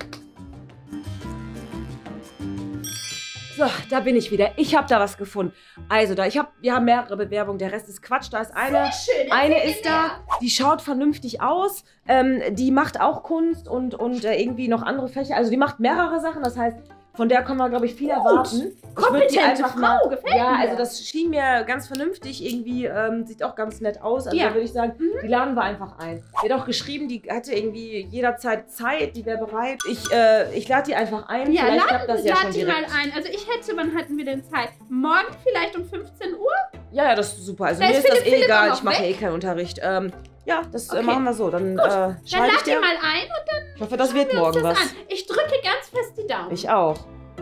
So, da bin ich wieder. Ich habe da was gefunden. Also, da ich habe, wir haben mehrere Bewerbungen. Der Rest ist Quatsch. Da ist eine.
Schön,
Eine
erzähl
ist
mir
da, die schaut vernünftig aus. Ähm, die macht auch Kunst und, und äh, irgendwie noch andere Fächer. Also die macht mehrere Sachen. Das heißt, von der können wir, glaube ich, viel erwarten. Ich würd die
Kompetente
einfach
Frau,
mal,
gefällt
ja,
mir.
also das schien mir ganz vernünftig. Irgendwie ähm, sieht auch ganz nett aus. Also
Ja.
da würde ich sagen, die laden wir einfach ein. Die hat auch geschrieben, die hatte irgendwie jederzeit Zeit, die wäre bereit. Ich, äh, ich lade die einfach ein.
Ja,
Vielleicht
lad,
klappt das ja
lad
schon
die mal
direkt.
ein. Also ich hätte, wann hatten wir denn Zeit? Morgen vielleicht um fünfzehn Uhr?
Ja, ja, das ist super. Also
Da
mir
ist
ist das
Philipp-
eh
Philipp
egal.
auch
Ich mache
weg.
eh keinen Unterricht. Ähm, ja, das äh,
Okay.
machen wir so. Dann äh,
Dann
schreibe ich
lad die
dir.
mal ein und dann
Ich hoffe, das wird
schauen wir uns
morgen
das
was.
an. Ich drücke ganz fest die Daumen.
Ich auch.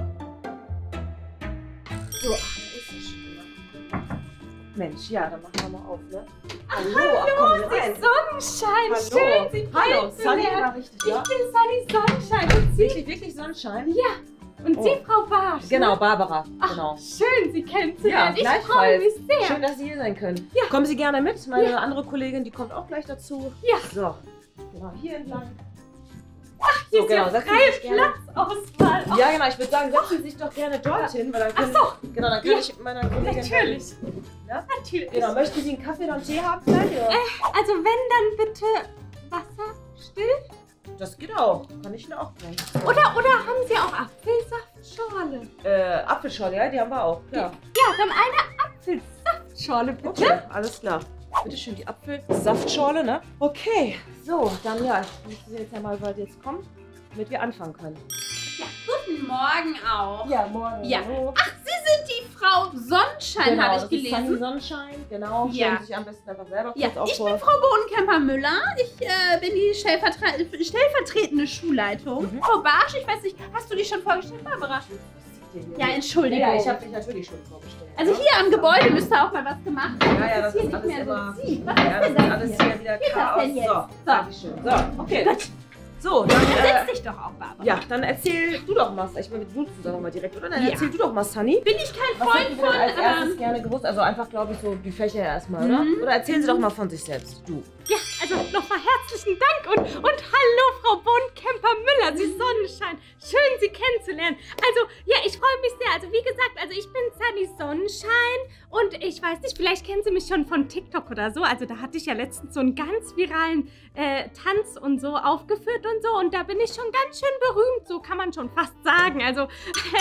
So, ach, da ist sie schon wieder.
Mensch, ja, dann machen wir mal auf, ne? Hallo, ach, komm Sie rein.
Sonnenschein,
Hallo.
schön, Sie
Hallo, Sunny,
kennenzulernen.
ja, richtig,
Ich
ja?
bin Sunny Sonnenschein und Sie,
Wirklich, wirklich Sonnenschein?
ja, und
Oh.
Sie, Frau Barsch.
Genau,
ne?
Barbara,
Ach,
genau.
schön, Sie
Ja,
kennenzulernen. ich freue
gleichfalls.
mich sehr.
Schön, dass Sie hier sein können.
Ja.
Kommen Sie gerne mit. Meine andere Kollegin, die kommt auch gleich dazu.
Ja.
So, genau, hier entlang.
Hier
So,
ist ja
genau, setzen Sie
freie
sich gerne.
Platzauswahl. Oh,
Ja, genau, ich würde sagen, setzen Sie sich doch gerne dorthin, weil dann können,
Ach
genau, dann kann
Ja.
ich meiner Kollegin...
natürlich.
Ja?
Natürlich.
Genau, möchten Sie einen Kaffee oder einen Tee haben gleich? Oder?
Also wenn, dann bitte Wasser still.
Das geht auch. Kann ich Ihnen auch bringen.
Oder, oder haben Sie auch Apfelsaftschorle?
Äh, Apfelschorle, ja, die haben wir auch. Ja.
Ja, dann eine Apfelsaftschorle bitte.
Okay, alles klar. Bitte schön die Apfelsaftschorle, ne? Okay, so, dann ja, ich muss jetzt ja mal, weil jetzt kommt, damit wir anfangen können.
Ja, guten Morgen auch.
Ja, morgen.
Ja.
Hallo.
Ach, Sie sind die Frau Sonnenschein,
Genau,
habe
das
ich
ist Sunny
gelesen.
Sonnenschein, genau.
Ja.
Stellen Sie sich am besten einfach selber
Ja,
kurz auf
ich
vor.
bin Frau Bodenkemper-Müller. Ich äh, bin die Stellvertre stellvertretende Schulleitung.
Mhm.
Frau Barsch, ich weiß nicht, hast du dich schon vorgestellt, Barbara? Ja, Entschuldigung.
Ja, ich habe mich natürlich schon vorgestellt.
Also
ja.
hier am Gebäude müsste auch mal was gemacht werden.
Ja, ja, das
hier
ist
nicht
alles
mehr
immer-
so sieht. Was
Ja,
ist
das
denn
ist
das
alles
hier?
hier wieder
Wie ist das
Chaos.
denn jetzt?
So,
So.
Dankeschön. So, okay.
Gut,
So, dann,
dann
äh,
setz dich doch auch, Barbara.
ja, dann erzähl du doch mal. Ich meine, wir duzen doch mal direkt, oder? Dann
Ja.
erzähl du doch mal, Sunny.
Bin ich kein
Was
Freund
hätten wir
von...
denn als erstes
Ähm,
gerne gewusst? Also einfach, glaube ich, so die Fächer erstmal, oder?
Mhm.
Oder erzählen Sie doch mal von sich selbst. Du.
Ja, also nochmal herzlichen Dank und, und hallo Frau Bodenkemper-Müller, Sie Sonnenschein. Schön, Sie kennenzulernen. Also, ja, ich freue mich sehr. Also, wie gesagt, also ich bin Sunny Sonnenschein und ich weiß nicht, vielleicht kennen Sie mich schon von TikTok oder so. Also, da hatte ich ja letztens so einen ganz viralen äh, Tanz und so aufgeführt und so. Und da bin ich schon ganz schön berühmt, so kann man schon fast sagen. Also,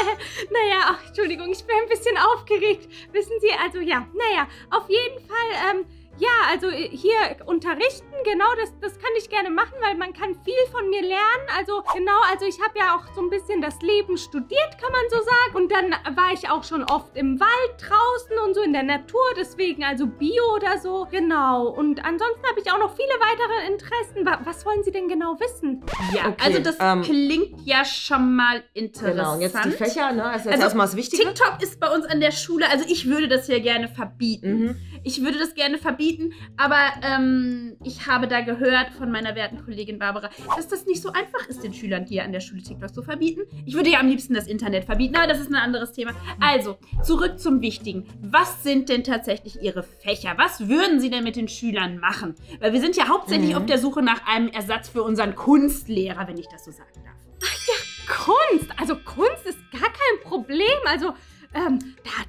naja, ach, Entschuldigung, ich bin ein bisschen aufgeregt. Wissen Sie, also ja, naja, auf jeden Fall, ähm, ja, also hier unterrichten, genau, das, das kann ich gerne machen, weil man kann viel von mir lernen. Also genau, also ich habe ja auch so ein bisschen das Leben studiert, kann man so sagen. Und dann war ich auch schon oft im Wald draußen und so in der Natur, deswegen also Bio oder so. Genau, und ansonsten habe ich auch noch viele weitere Interessen. Wa- Was wollen Sie denn genau wissen?
ja,
Okay,
also das
ähm,
klingt ja schon mal interessant.
Genau, und jetzt die Fächer, ne? Das ist jetzt
Also,
erstmal das Wichtige.
TikTok ist bei uns an der Schule, also ich würde das ja gerne verbieten.
Mhm.
Ich würde das gerne verbieten, aber ähm, ich habe da gehört von meiner werten Kollegin Barbara, dass das nicht so einfach ist, den Schülern hier an der Schule TikTok zu verbieten. Ich würde ja am liebsten das Internet verbieten, aber das ist ein anderes Thema. Also, zurück zum Wichtigen. Was sind denn tatsächlich Ihre Fächer? Was würden Sie denn mit den Schülern machen? Weil wir sind ja hauptsächlich
Mhm.
auf der Suche nach einem Ersatz für unseren Kunstlehrer, wenn ich das so sagen darf.
Kunst, also Kunst ist gar kein Problem. Also, ähm, da, da, da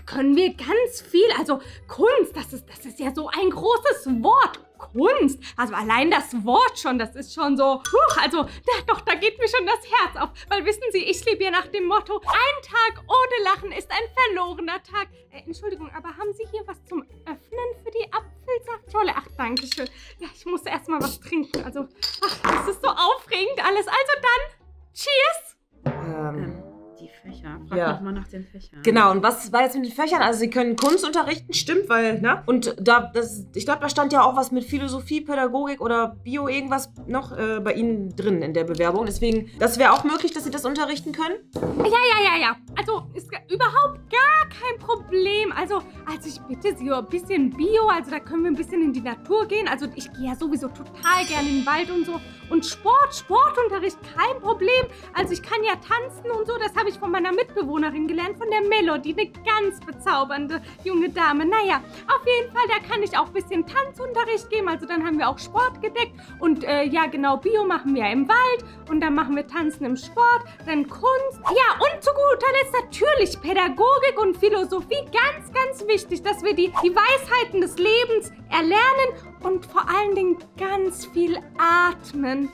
können wir ganz viel, also Kunst, das ist, das ist ja so ein großes Wort. Kunst, also allein das Wort schon, das ist schon so, puh, also da, doch, da geht mir schon das Herz auf. Weil wissen Sie, ich lebe ja nach dem Motto, ein Tag ohne Lachen ist ein verlorener Tag. Äh, Entschuldigung, aber haben Sie hier was zum Öffnen für die Apfelsaftschorle? Ach, danke schön. Ja, ich muss erst mal was trinken. Also, ach, das ist so aufregend alles. Also dann, cheers!
Ähm,
Die Fächer. Frag
Ja.
doch mal nach den Fächern.
Genau, und was war jetzt mit den Fächern? Also Sie können Kunst unterrichten, stimmt, weil, ne? Und da, das, ich glaube, da stand ja auch was mit Philosophie, Pädagogik oder Bio irgendwas noch äh, bei Ihnen drin in der Bewerbung. Deswegen, das wäre auch möglich, dass Sie das unterrichten können?
Ja, ja, ja, ja. Also ist ga- überhaupt gar kein Problem. Also, also ich bitte Sie, ein bisschen Bio, also da können wir ein bisschen in die Natur gehen. Also ich gehe ja sowieso total gerne in den Wald und so. Und Sport, Sportunterricht, kein Problem. Also ich kann ja tanzen und so, das habe ich von meiner Mitbewohnerin gelernt, von der Melody, eine ganz bezaubernde junge Dame. Naja, auf jeden Fall, da kann ich auch ein bisschen Tanzunterricht geben. Also dann haben wir auch Sport gedeckt. Und äh, ja, genau, Bio machen wir im Wald. Und dann machen wir Tanzen im Sport, dann Kunst. Ja, und zu guter Letzt natürlich Pädagogik und Philosophie. Ganz, ganz wichtig, dass wir die, die Weisheiten des Lebens erlernen und vor allen Dingen ganz viel atmen.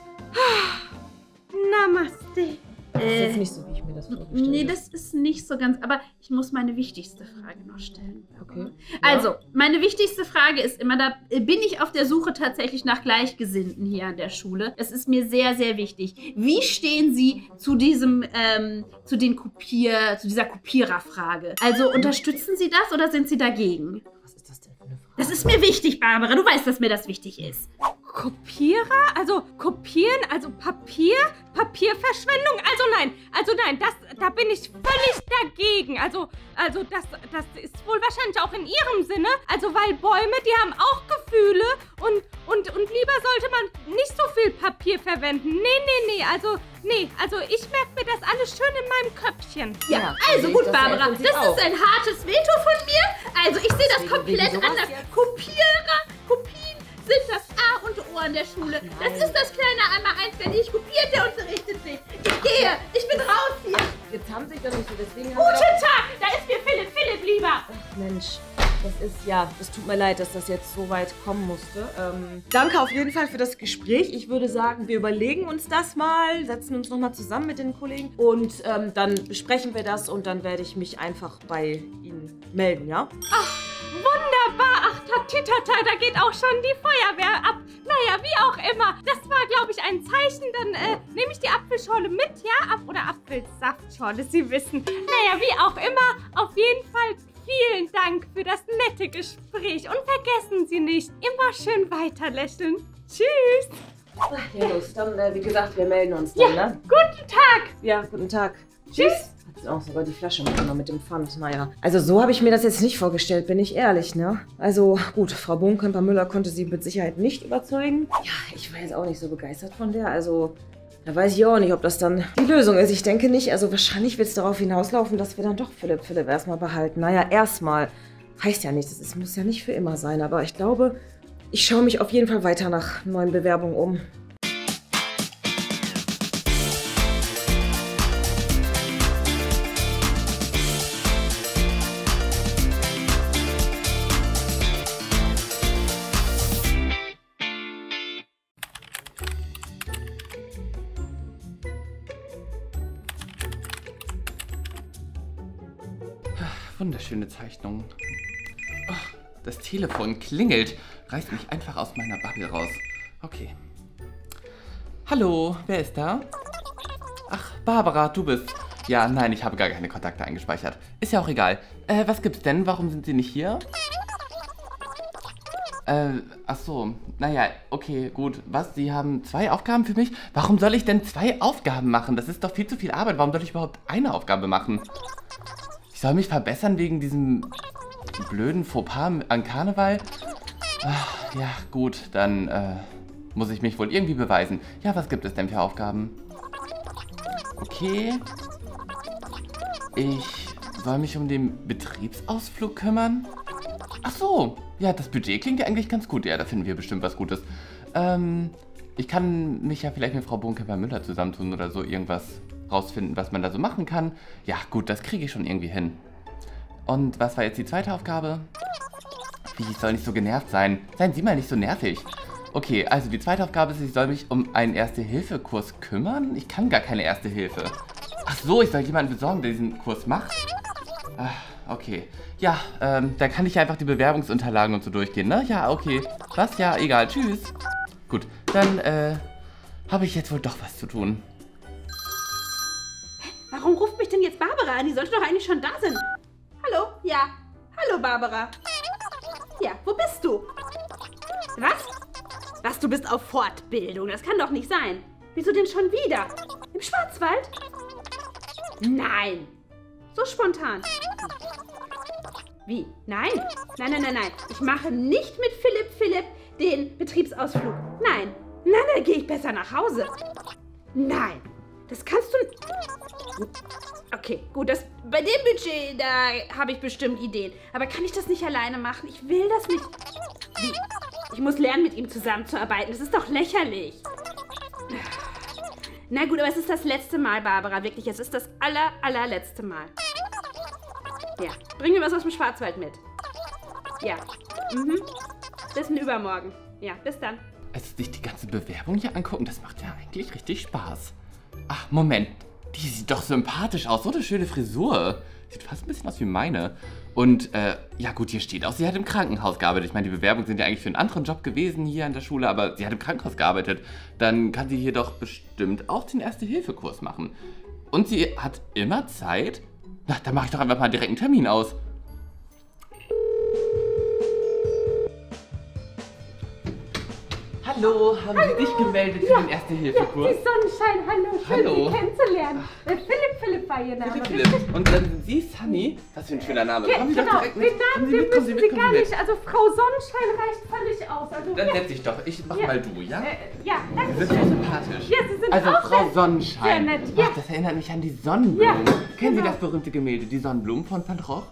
Namaste.
Das ist
Äh,
jetzt nicht so, wie ich mir das vorgestellt
Nee,
habe.
das ist nicht so ganz, aber ich muss meine wichtigste Frage noch stellen.
Okay.
Also, meine wichtigste Frage ist immer, da bin ich auf der Suche tatsächlich nach Gleichgesinnten hier an der Schule. Das ist mir sehr, sehr wichtig. Wie stehen Sie zu diesem, ähm, zu den Kopier, zu dieser Kopiererfrage? Also, unterstützen Sie das oder sind Sie dagegen?
Was ist das denn für eine Frage?
Das ist mir wichtig, Barbara. Du weißt, dass mir das wichtig ist.
Kopierer? Also kopieren? Also Papier? Papierverschwendung? Also nein, also nein, das, da bin ich völlig dagegen. Also, also das, das ist wohl wahrscheinlich auch in Ihrem Sinne. Also weil Bäume, die haben auch Gefühle und, und, und lieber sollte man nicht so viel Papier verwenden. Nee, nee, nee, also, nee, also ich merke mir das alles schön in meinem Köpfchen.
Ja,
Ja,
also
sehe
gut,
ich das ja
Barbara,
im Prinzip
das
auch.
ist ein hartes Veto von mir. Also ich sehe das
Wegen-
komplett
wegen sowas
anders.
jetzt?
Kopierer, Kopien sind das A und O an der Schule.
Ach,
das ist das kleine einmal eins, der nicht kopiert, der unterrichtet sich. Ich gehe, ich bin raus hier.
Jetzt haben Sie sich doch nicht so, deswegen haben
Guten Tag, da ist mir Philipp, Philipp lieber.
Ach Mensch, das ist, ja, es tut mir leid, dass das jetzt so weit kommen musste. Ähm, danke auf jeden Fall für das Gespräch. Ich würde sagen, wir überlegen uns das mal, setzen uns nochmal zusammen mit den Kollegen und ähm, dann besprechen wir das und dann werde ich mich einfach bei Ihnen melden, ja?
Wunderbar, ach tatütata, da geht auch schon die Feuerwehr ab. Naja, wie auch immer. Das war, glaube ich, ein Zeichen. Dann äh, nehme ich die Apfelschorle mit, ja? Ab oder Apfelsaftschorle, Sie wissen. Naja, wie auch immer, auf jeden Fall vielen Dank für das nette Gespräch. Und vergessen Sie nicht, immer schön weiterlächeln. Tschüss.
Ja, los, dann, äh, wie gesagt, wir melden uns dann, ne?
Guten Tag.
Ja, guten Tag. Tschüss. Hat auch sogar die Flasche mitgenommen mit dem Pfand. Naja, also so habe ich mir das jetzt nicht vorgestellt, bin ich ehrlich, ne? Also gut, Frau Bohnkemper-Müller konnte sie mit Sicherheit nicht überzeugen. Ja, ich war jetzt auch nicht so begeistert von der, also da weiß ich auch nicht, ob das dann die Lösung ist. Ich denke nicht, also wahrscheinlich wird es darauf hinauslaufen, dass wir dann doch Philipp Philipp erstmal behalten. Naja, erstmal. Heißt ja nichts, das ist, muss ja nicht für immer sein, aber ich glaube, ich schaue mich auf jeden Fall weiter nach neuen Bewerbungen um.
Wunderschöne Zeichnung. Oh, das Telefon klingelt. Reißt mich einfach aus meiner Bubble raus. Okay. Hallo, wer ist da? Ach, Barbara, du bist. Ja, nein, ich habe gar keine Kontakte eingespeichert. Ist ja auch egal. Äh, was gibt's denn? Warum sind Sie nicht hier? Äh, ach so. Naja, okay, gut. Was? Sie haben zwei Aufgaben für mich? Warum soll ich denn zwei Aufgaben machen? Das ist doch viel zu viel Arbeit. Warum soll ich überhaupt eine Aufgabe machen? Ich soll mich verbessern wegen diesem blöden Fauxpas an Karneval? Ach, ja, gut, dann äh, muss ich mich wohl irgendwie beweisen. Ja, was gibt es denn für Aufgaben? Okay. Ich soll mich um den Betriebsausflug kümmern? Ach so, ja, das Budget klingt ja eigentlich ganz gut. Ja, da finden wir bestimmt was Gutes. Ähm, ich kann mich ja vielleicht mit Frau Bohnkemper-Müller zusammentun oder so irgendwas rausfinden, was man da so machen kann. Ja, gut, das kriege ich schon irgendwie hin. Und was war jetzt die zweite Aufgabe? Wie, ich soll nicht so genervt sein. Seien Sie mal nicht so nervig. Okay, also die zweite Aufgabe ist, ich soll mich um einen Erste-Hilfe-Kurs kümmern. Ich kann gar keine Erste Hilfe. Ach so, ich soll jemanden besorgen, der diesen Kurs macht. Ach, okay. Ja, ähm, dann kann ich einfach die Bewerbungsunterlagen und so durchgehen, ne? Ja, okay. Was? Ja, egal. Tschüss. Gut, dann, äh, habe ich jetzt wohl doch was zu tun.
Warum ruft mich denn jetzt Barbara an? Die sollte doch eigentlich schon da sein. Hallo? Ja. Hallo, Barbara. Ja, wo bist du? Was? Was, du bist auf Fortbildung? Das kann doch nicht sein. Wieso denn schon wieder? Im Schwarzwald? Nein. So spontan. Wie? Nein? Nein, nein, nein, nein. Ich mache nicht mit Philipp Philipp den Betriebsausflug. Nein. Nein, dann gehe ich besser nach Hause. Nein. Das kannst du... Okay, gut, das, bei dem Budget, da habe ich bestimmt Ideen. Aber kann ich das nicht alleine machen? Ich will das nicht. Wie? Ich muss lernen, mit ihm zusammenzuarbeiten. Das ist doch lächerlich. Na gut, aber es ist das letzte Mal, Barbara. Wirklich, es ist das aller, allerletzte Mal. Ja, bring mir was aus dem Schwarzwald mit. Ja. Mhm. Bis in übermorgen. Ja, bis dann.
Also sich die ganze Bewerbung hier angucken, das macht ja eigentlich richtig Spaß. Ach, Moment. Die sieht doch sympathisch aus. So eine schöne Frisur. Sieht fast ein bisschen aus wie meine. Und, äh, ja gut, hier steht auch, sie hat im Krankenhaus gearbeitet. Ich meine, die Bewerbungen sind ja eigentlich für einen anderen Job gewesen hier an der Schule, aber sie hat im Krankenhaus gearbeitet. Dann kann sie hier doch bestimmt auch den Erste-Hilfe-Kurs machen. Und sie hat immer Zeit. Na, dann mache ich doch einfach mal direkt einen Termin aus. Hallo, haben hallo. Sie sich gemeldet
ja.
für den Erste-Hilfe-Kurs?
Ja, die Sonnenschein, hallo, schön
hallo.
Sie kennenzulernen. Äh, Philipp Philipp war Ihr Name.
Philipp Philipp. Und dann sind Sie Sunny? Was für ein schöner Name.
Ja,
kommen Sie
genau,
doch direkt mit.
Den Namen,
Sie
den
mit,
müssen
Sie,
Sie,
mit,
Sie gar
mit.
nicht. Also Frau Sonnenschein reicht völlig aus. Also,
dann
ja.
setz dich doch. Ich mach
ja.
mal du, ja?
Äh, ja, danke
Sie sind so sympathisch.
Ja, Sie sind
also
auch
Frau
sehr,
Sonnenschein.
sehr nett. Ja.
Ach, das erinnert mich an die Sonnenblumen.
Ja,
Kennen
genau.
Sie das berühmte Gemälde, die Sonnenblumen von Van Gogh?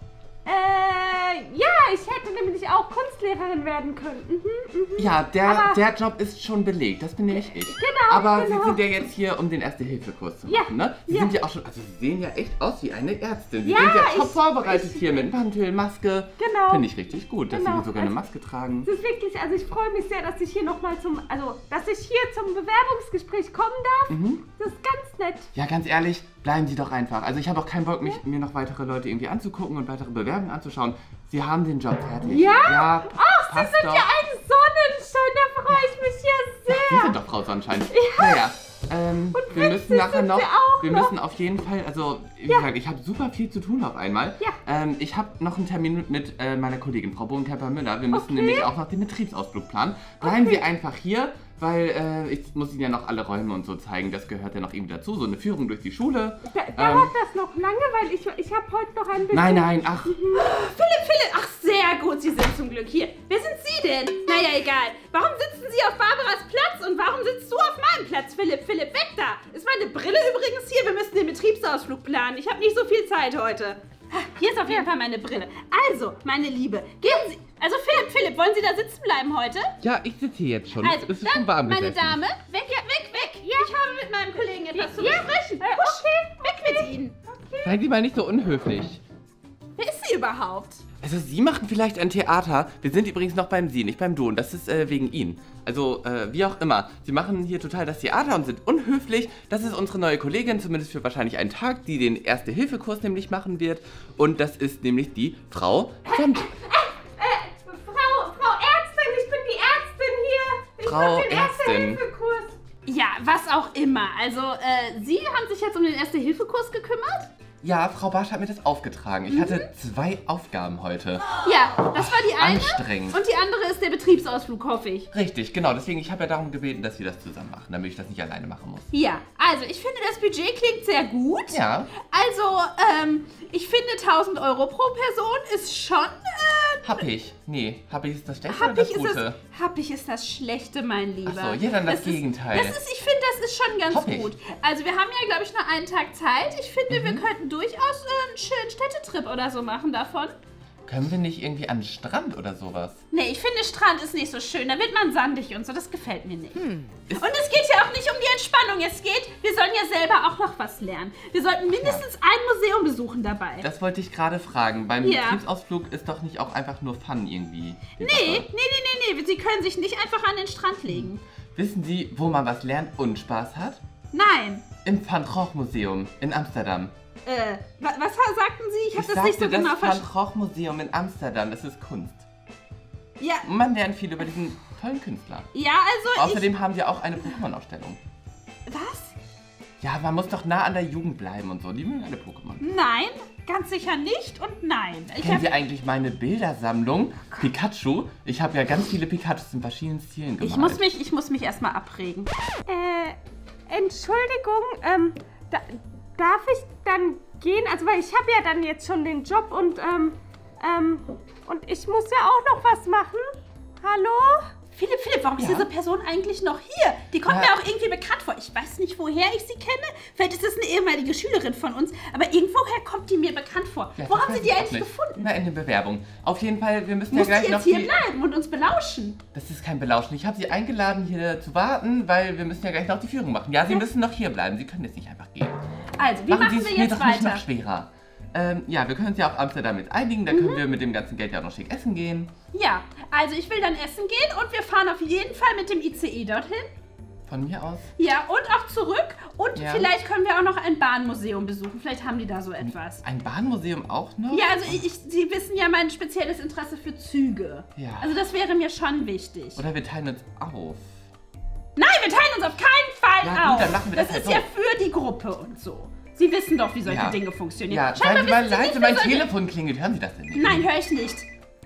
Äh, ja, ich hätte nämlich auch Kunstlehrerin werden können. Mhm, mhm.
Ja, der,
Aber
der Job ist schon belegt. Das bin nämlich ich.
Genau,
Aber
genau.
Sie sind ja jetzt hier, um den Erste-Hilfe-Kurs zu
Ja,
machen, ne? Sie
ja.
sind ja auch schon, also Sie sehen ja echt aus wie eine Ärztin. Sie
Ja,
sind ja top
ich-
vorbereitet
ich-
hier mit Mantel, Maske.
Genau.
Finde ich richtig gut, dass Sie
Genau.
hier sogar eine
Also-
Maske tragen.
Es ist wirklich, also ich freue mich sehr, dass ich hier nochmal zum, also, dass ich hier zum Bewerbungsgespräch kommen darf.
Mhm.
Das ist ganz nett.
Ja, ganz ehrlich, bleiben Sie doch einfach. Also ich habe auch keinen Bock, mich, mir noch weitere Leute irgendwie anzugucken und weitere Bewerbungen anzuschauen. Sie haben den Job fertig.
Ja?
Ja,
Ach, Sie
passt
sind
doch.
ja ein Sonnenschein, da freue ich mich ja
Sie
sehr.
sind doch Frau Sonnenschein. Ja. Naja, ähm, wir
witzig
müssen nachher
sind
noch,
Sie auch
wir
noch.
müssen auf jeden Fall, also wie
Ja.
gesagt, ich habe super viel zu tun auf einmal.
Ja.
Ähm, ich habe noch einen Termin mit äh, meiner Kollegin, Frau Bohnenkemper-Müller. Wir müssen
Okay.
nämlich auch noch den Betriebsausflug planen. Bleiben
Okay.
Sie einfach hier, weil äh, ich muss Ihnen ja noch alle Räume und so zeigen. Das gehört ja noch irgendwie dazu, so eine Führung durch die Schule.
Da,
Ähm,
dauert das noch lange, weil ich, ich habe heute noch ein bisschen...
Nein, nein, ach,
Philipp, Philipp, ach sehr gut, Sie sind zum Glück hier. Wer sind Sie denn? Naja, egal. Warum sitzen Sie auf Barbaras Platz und warum sitzt du auf meinem Platz, Philipp? Philipp, weg da! Ist meine Brille übrigens hier? Wir müssen den Betriebsausflug planen. Ich habe nicht so viel Zeit heute. Hier ist auf jeden Fall meine Brille. Also, meine Liebe, gehen Sie... Also Philipp, Philipp, wollen Sie da sitzen bleiben heute?
ja, ich sitze hier jetzt schon.
Also,
es ist
dann,
schon warm
meine
gesessen.
Dame, weg, ja, weg, weg. Ja. Ich habe mit meinem Kollegen etwas zu
Ja.
besprechen.
Äh,
Husch,
okay,
weg mit Ihnen.
Seien Sie mal nicht so unhöflich.
Wer ist sie überhaupt?
Also Sie machen vielleicht ein Theater. Wir sind übrigens noch beim Sie, nicht beim Du. Und das ist äh, wegen Ihnen. Also äh, wie auch immer. Sie machen hier total das Theater und sind unhöflich. Das ist unsere neue Kollegin, zumindest für wahrscheinlich einen Tag, die den Erste-Hilfe-Kurs nämlich machen wird. Und das ist nämlich die Frau Sond.
Äh, Frau, Frau Ärztin, ich bin die Ärztin hier. Ich
Frau
mach den
Ärztin.
Erste-Hilfe-Kurs.
Ja, was auch immer. Also, äh, Sie haben sich jetzt um den Erste-Hilfe-Kurs gekümmert?
Ja, Frau Barsch hat mir das aufgetragen. Ich hatte zwei Aufgaben heute.
Ja, das war die eine.
Anstrengend.
Und die andere ist der Betriebsausflug, hoffe ich.
Richtig, genau. Deswegen, ich habe ja darum gebeten, dass wir das zusammen machen, damit ich das nicht alleine machen muss.
Ja, also ich finde, das Budget klingt sehr gut.
Ja.
Also, ähm, ich finde tausend Euro pro Person ist schon, äh,
Happig. Nee, happig ist das Schlechte oder
happig
das
ist
Gute?
das, happig ist das Schlechte, mein Lieber.
Ach so, ja, dann das
ist,
Gegenteil.
Das ist, ich finde, das ist schon ganz
Happig.
gut. Also wir haben ja, glaube ich, nur einen Tag Zeit. Ich finde,
Mhm.
wir könnten durchaus äh, einen schönen Städtetrip oder so machen davon.
Können wir nicht irgendwie an den Strand oder sowas?
Nee, ich finde, Strand ist nicht so schön. Da wird man sandig und so. Das gefällt mir nicht.
Hm.
Und es geht ja auch nicht um die Entspannung. Es geht, wir sollen ja selber auch noch was lernen. Wir sollten mindestens ja. ein Museum besuchen dabei.
Das wollte ich gerade fragen. Beim
ja.
Betriebsausflug ist doch nicht auch einfach nur Fun irgendwie.
Nee, nee, nee, nee, nee. Sie können sich nicht einfach an den Strand legen.
Hm. Wissen Sie, wo man was lernt und Spaß hat?
Nein.
Im Van Gogh Museum in Amsterdam.
Äh, was, was sagten Sie? Ich habe das
sagte,
nicht so genau verstanden.
Das Van Gogh Museum in Amsterdam, das ist Kunst.
Ja.
Man lernt viel über diesen tollen Künstler.
Ja, also
Außerdem
ich...
haben wir auch eine Pokémon-Ausstellung.
Was?
Ja, man muss doch nah an der Jugend bleiben und so. Die mögen alle Pokémon.
Nein, ganz sicher nicht und nein. Ich
Kennen
hab...
Sie eigentlich meine Bildersammlung? Pikachu? Ich habe ja ganz viele Pikachus in verschiedenen Stilen gemalt.
Ich muss mich, ich muss mich erstmal abregen.
Äh, Entschuldigung, ähm, da, darf ich dann gehen? Also, weil ich habe ja dann jetzt schon den Job und, ähm, ähm, und ich muss ja auch noch was machen. Hallo?
Philipp, Philipp, warum
ja?
ist diese Person eigentlich noch hier? Die kommt
ja.
mir auch irgendwie bekannt vor. Ich weiß nicht, woher ich sie kenne. Vielleicht ist das eine ehemalige Schülerin von uns. Aber irgendwoher kommt die mir bekannt vor.
Ja,
Wo haben Sie die
auch
eigentlich
nicht.
gefunden?
Na, in der Bewerbung. Auf jeden Fall, wir müssen
Muss
ja
die
gleich
jetzt
noch
hier
die...
bleiben und uns belauschen?
Das ist kein Belauschen. Ich habe Sie eingeladen, hier zu warten, weil wir müssen ja gleich noch die Führung machen. Ja, Sie
Ja.
müssen noch hier bleiben. Sie können jetzt nicht einfach gehen.
Also, wie
machen
machen
Sie
wir
es mir
jetzt
doch nicht
weiter?
noch schwerer. Ähm, ja, wir können uns ja auf Amsterdam jetzt einigen. Da können wir mit dem ganzen Geld ja auch noch schick essen gehen.
Ja, also ich will dann essen gehen und wir fahren auf jeden Fall mit dem I C E dorthin.
Von mir aus.
Ja, und auch zurück. Und
Ja.
vielleicht können wir auch noch ein Bahnmuseum besuchen. Vielleicht haben die da so etwas.
Ein Bahnmuseum auch noch?
Ja, also ich, ich, Sie wissen ja mein spezielles Interesse für Züge.
Ja.
Also das wäre mir schon wichtig.
Oder wir teilen uns auf.
Nein, wir teilen uns auf keinen Fall
Ja, gut,
auf.
dann machen wir das
das
halt
ist
so.
ja für die Gruppe und so. Sie wissen doch, wie solche
Ja.
Dinge funktionieren.
Ja,
Scheinbar
seien Sie mal
wissen Sie
leise,
nicht,
mein
wie solche-
Telefon klingelt. Hören Sie das denn nicht?
Nein, höre ich nicht.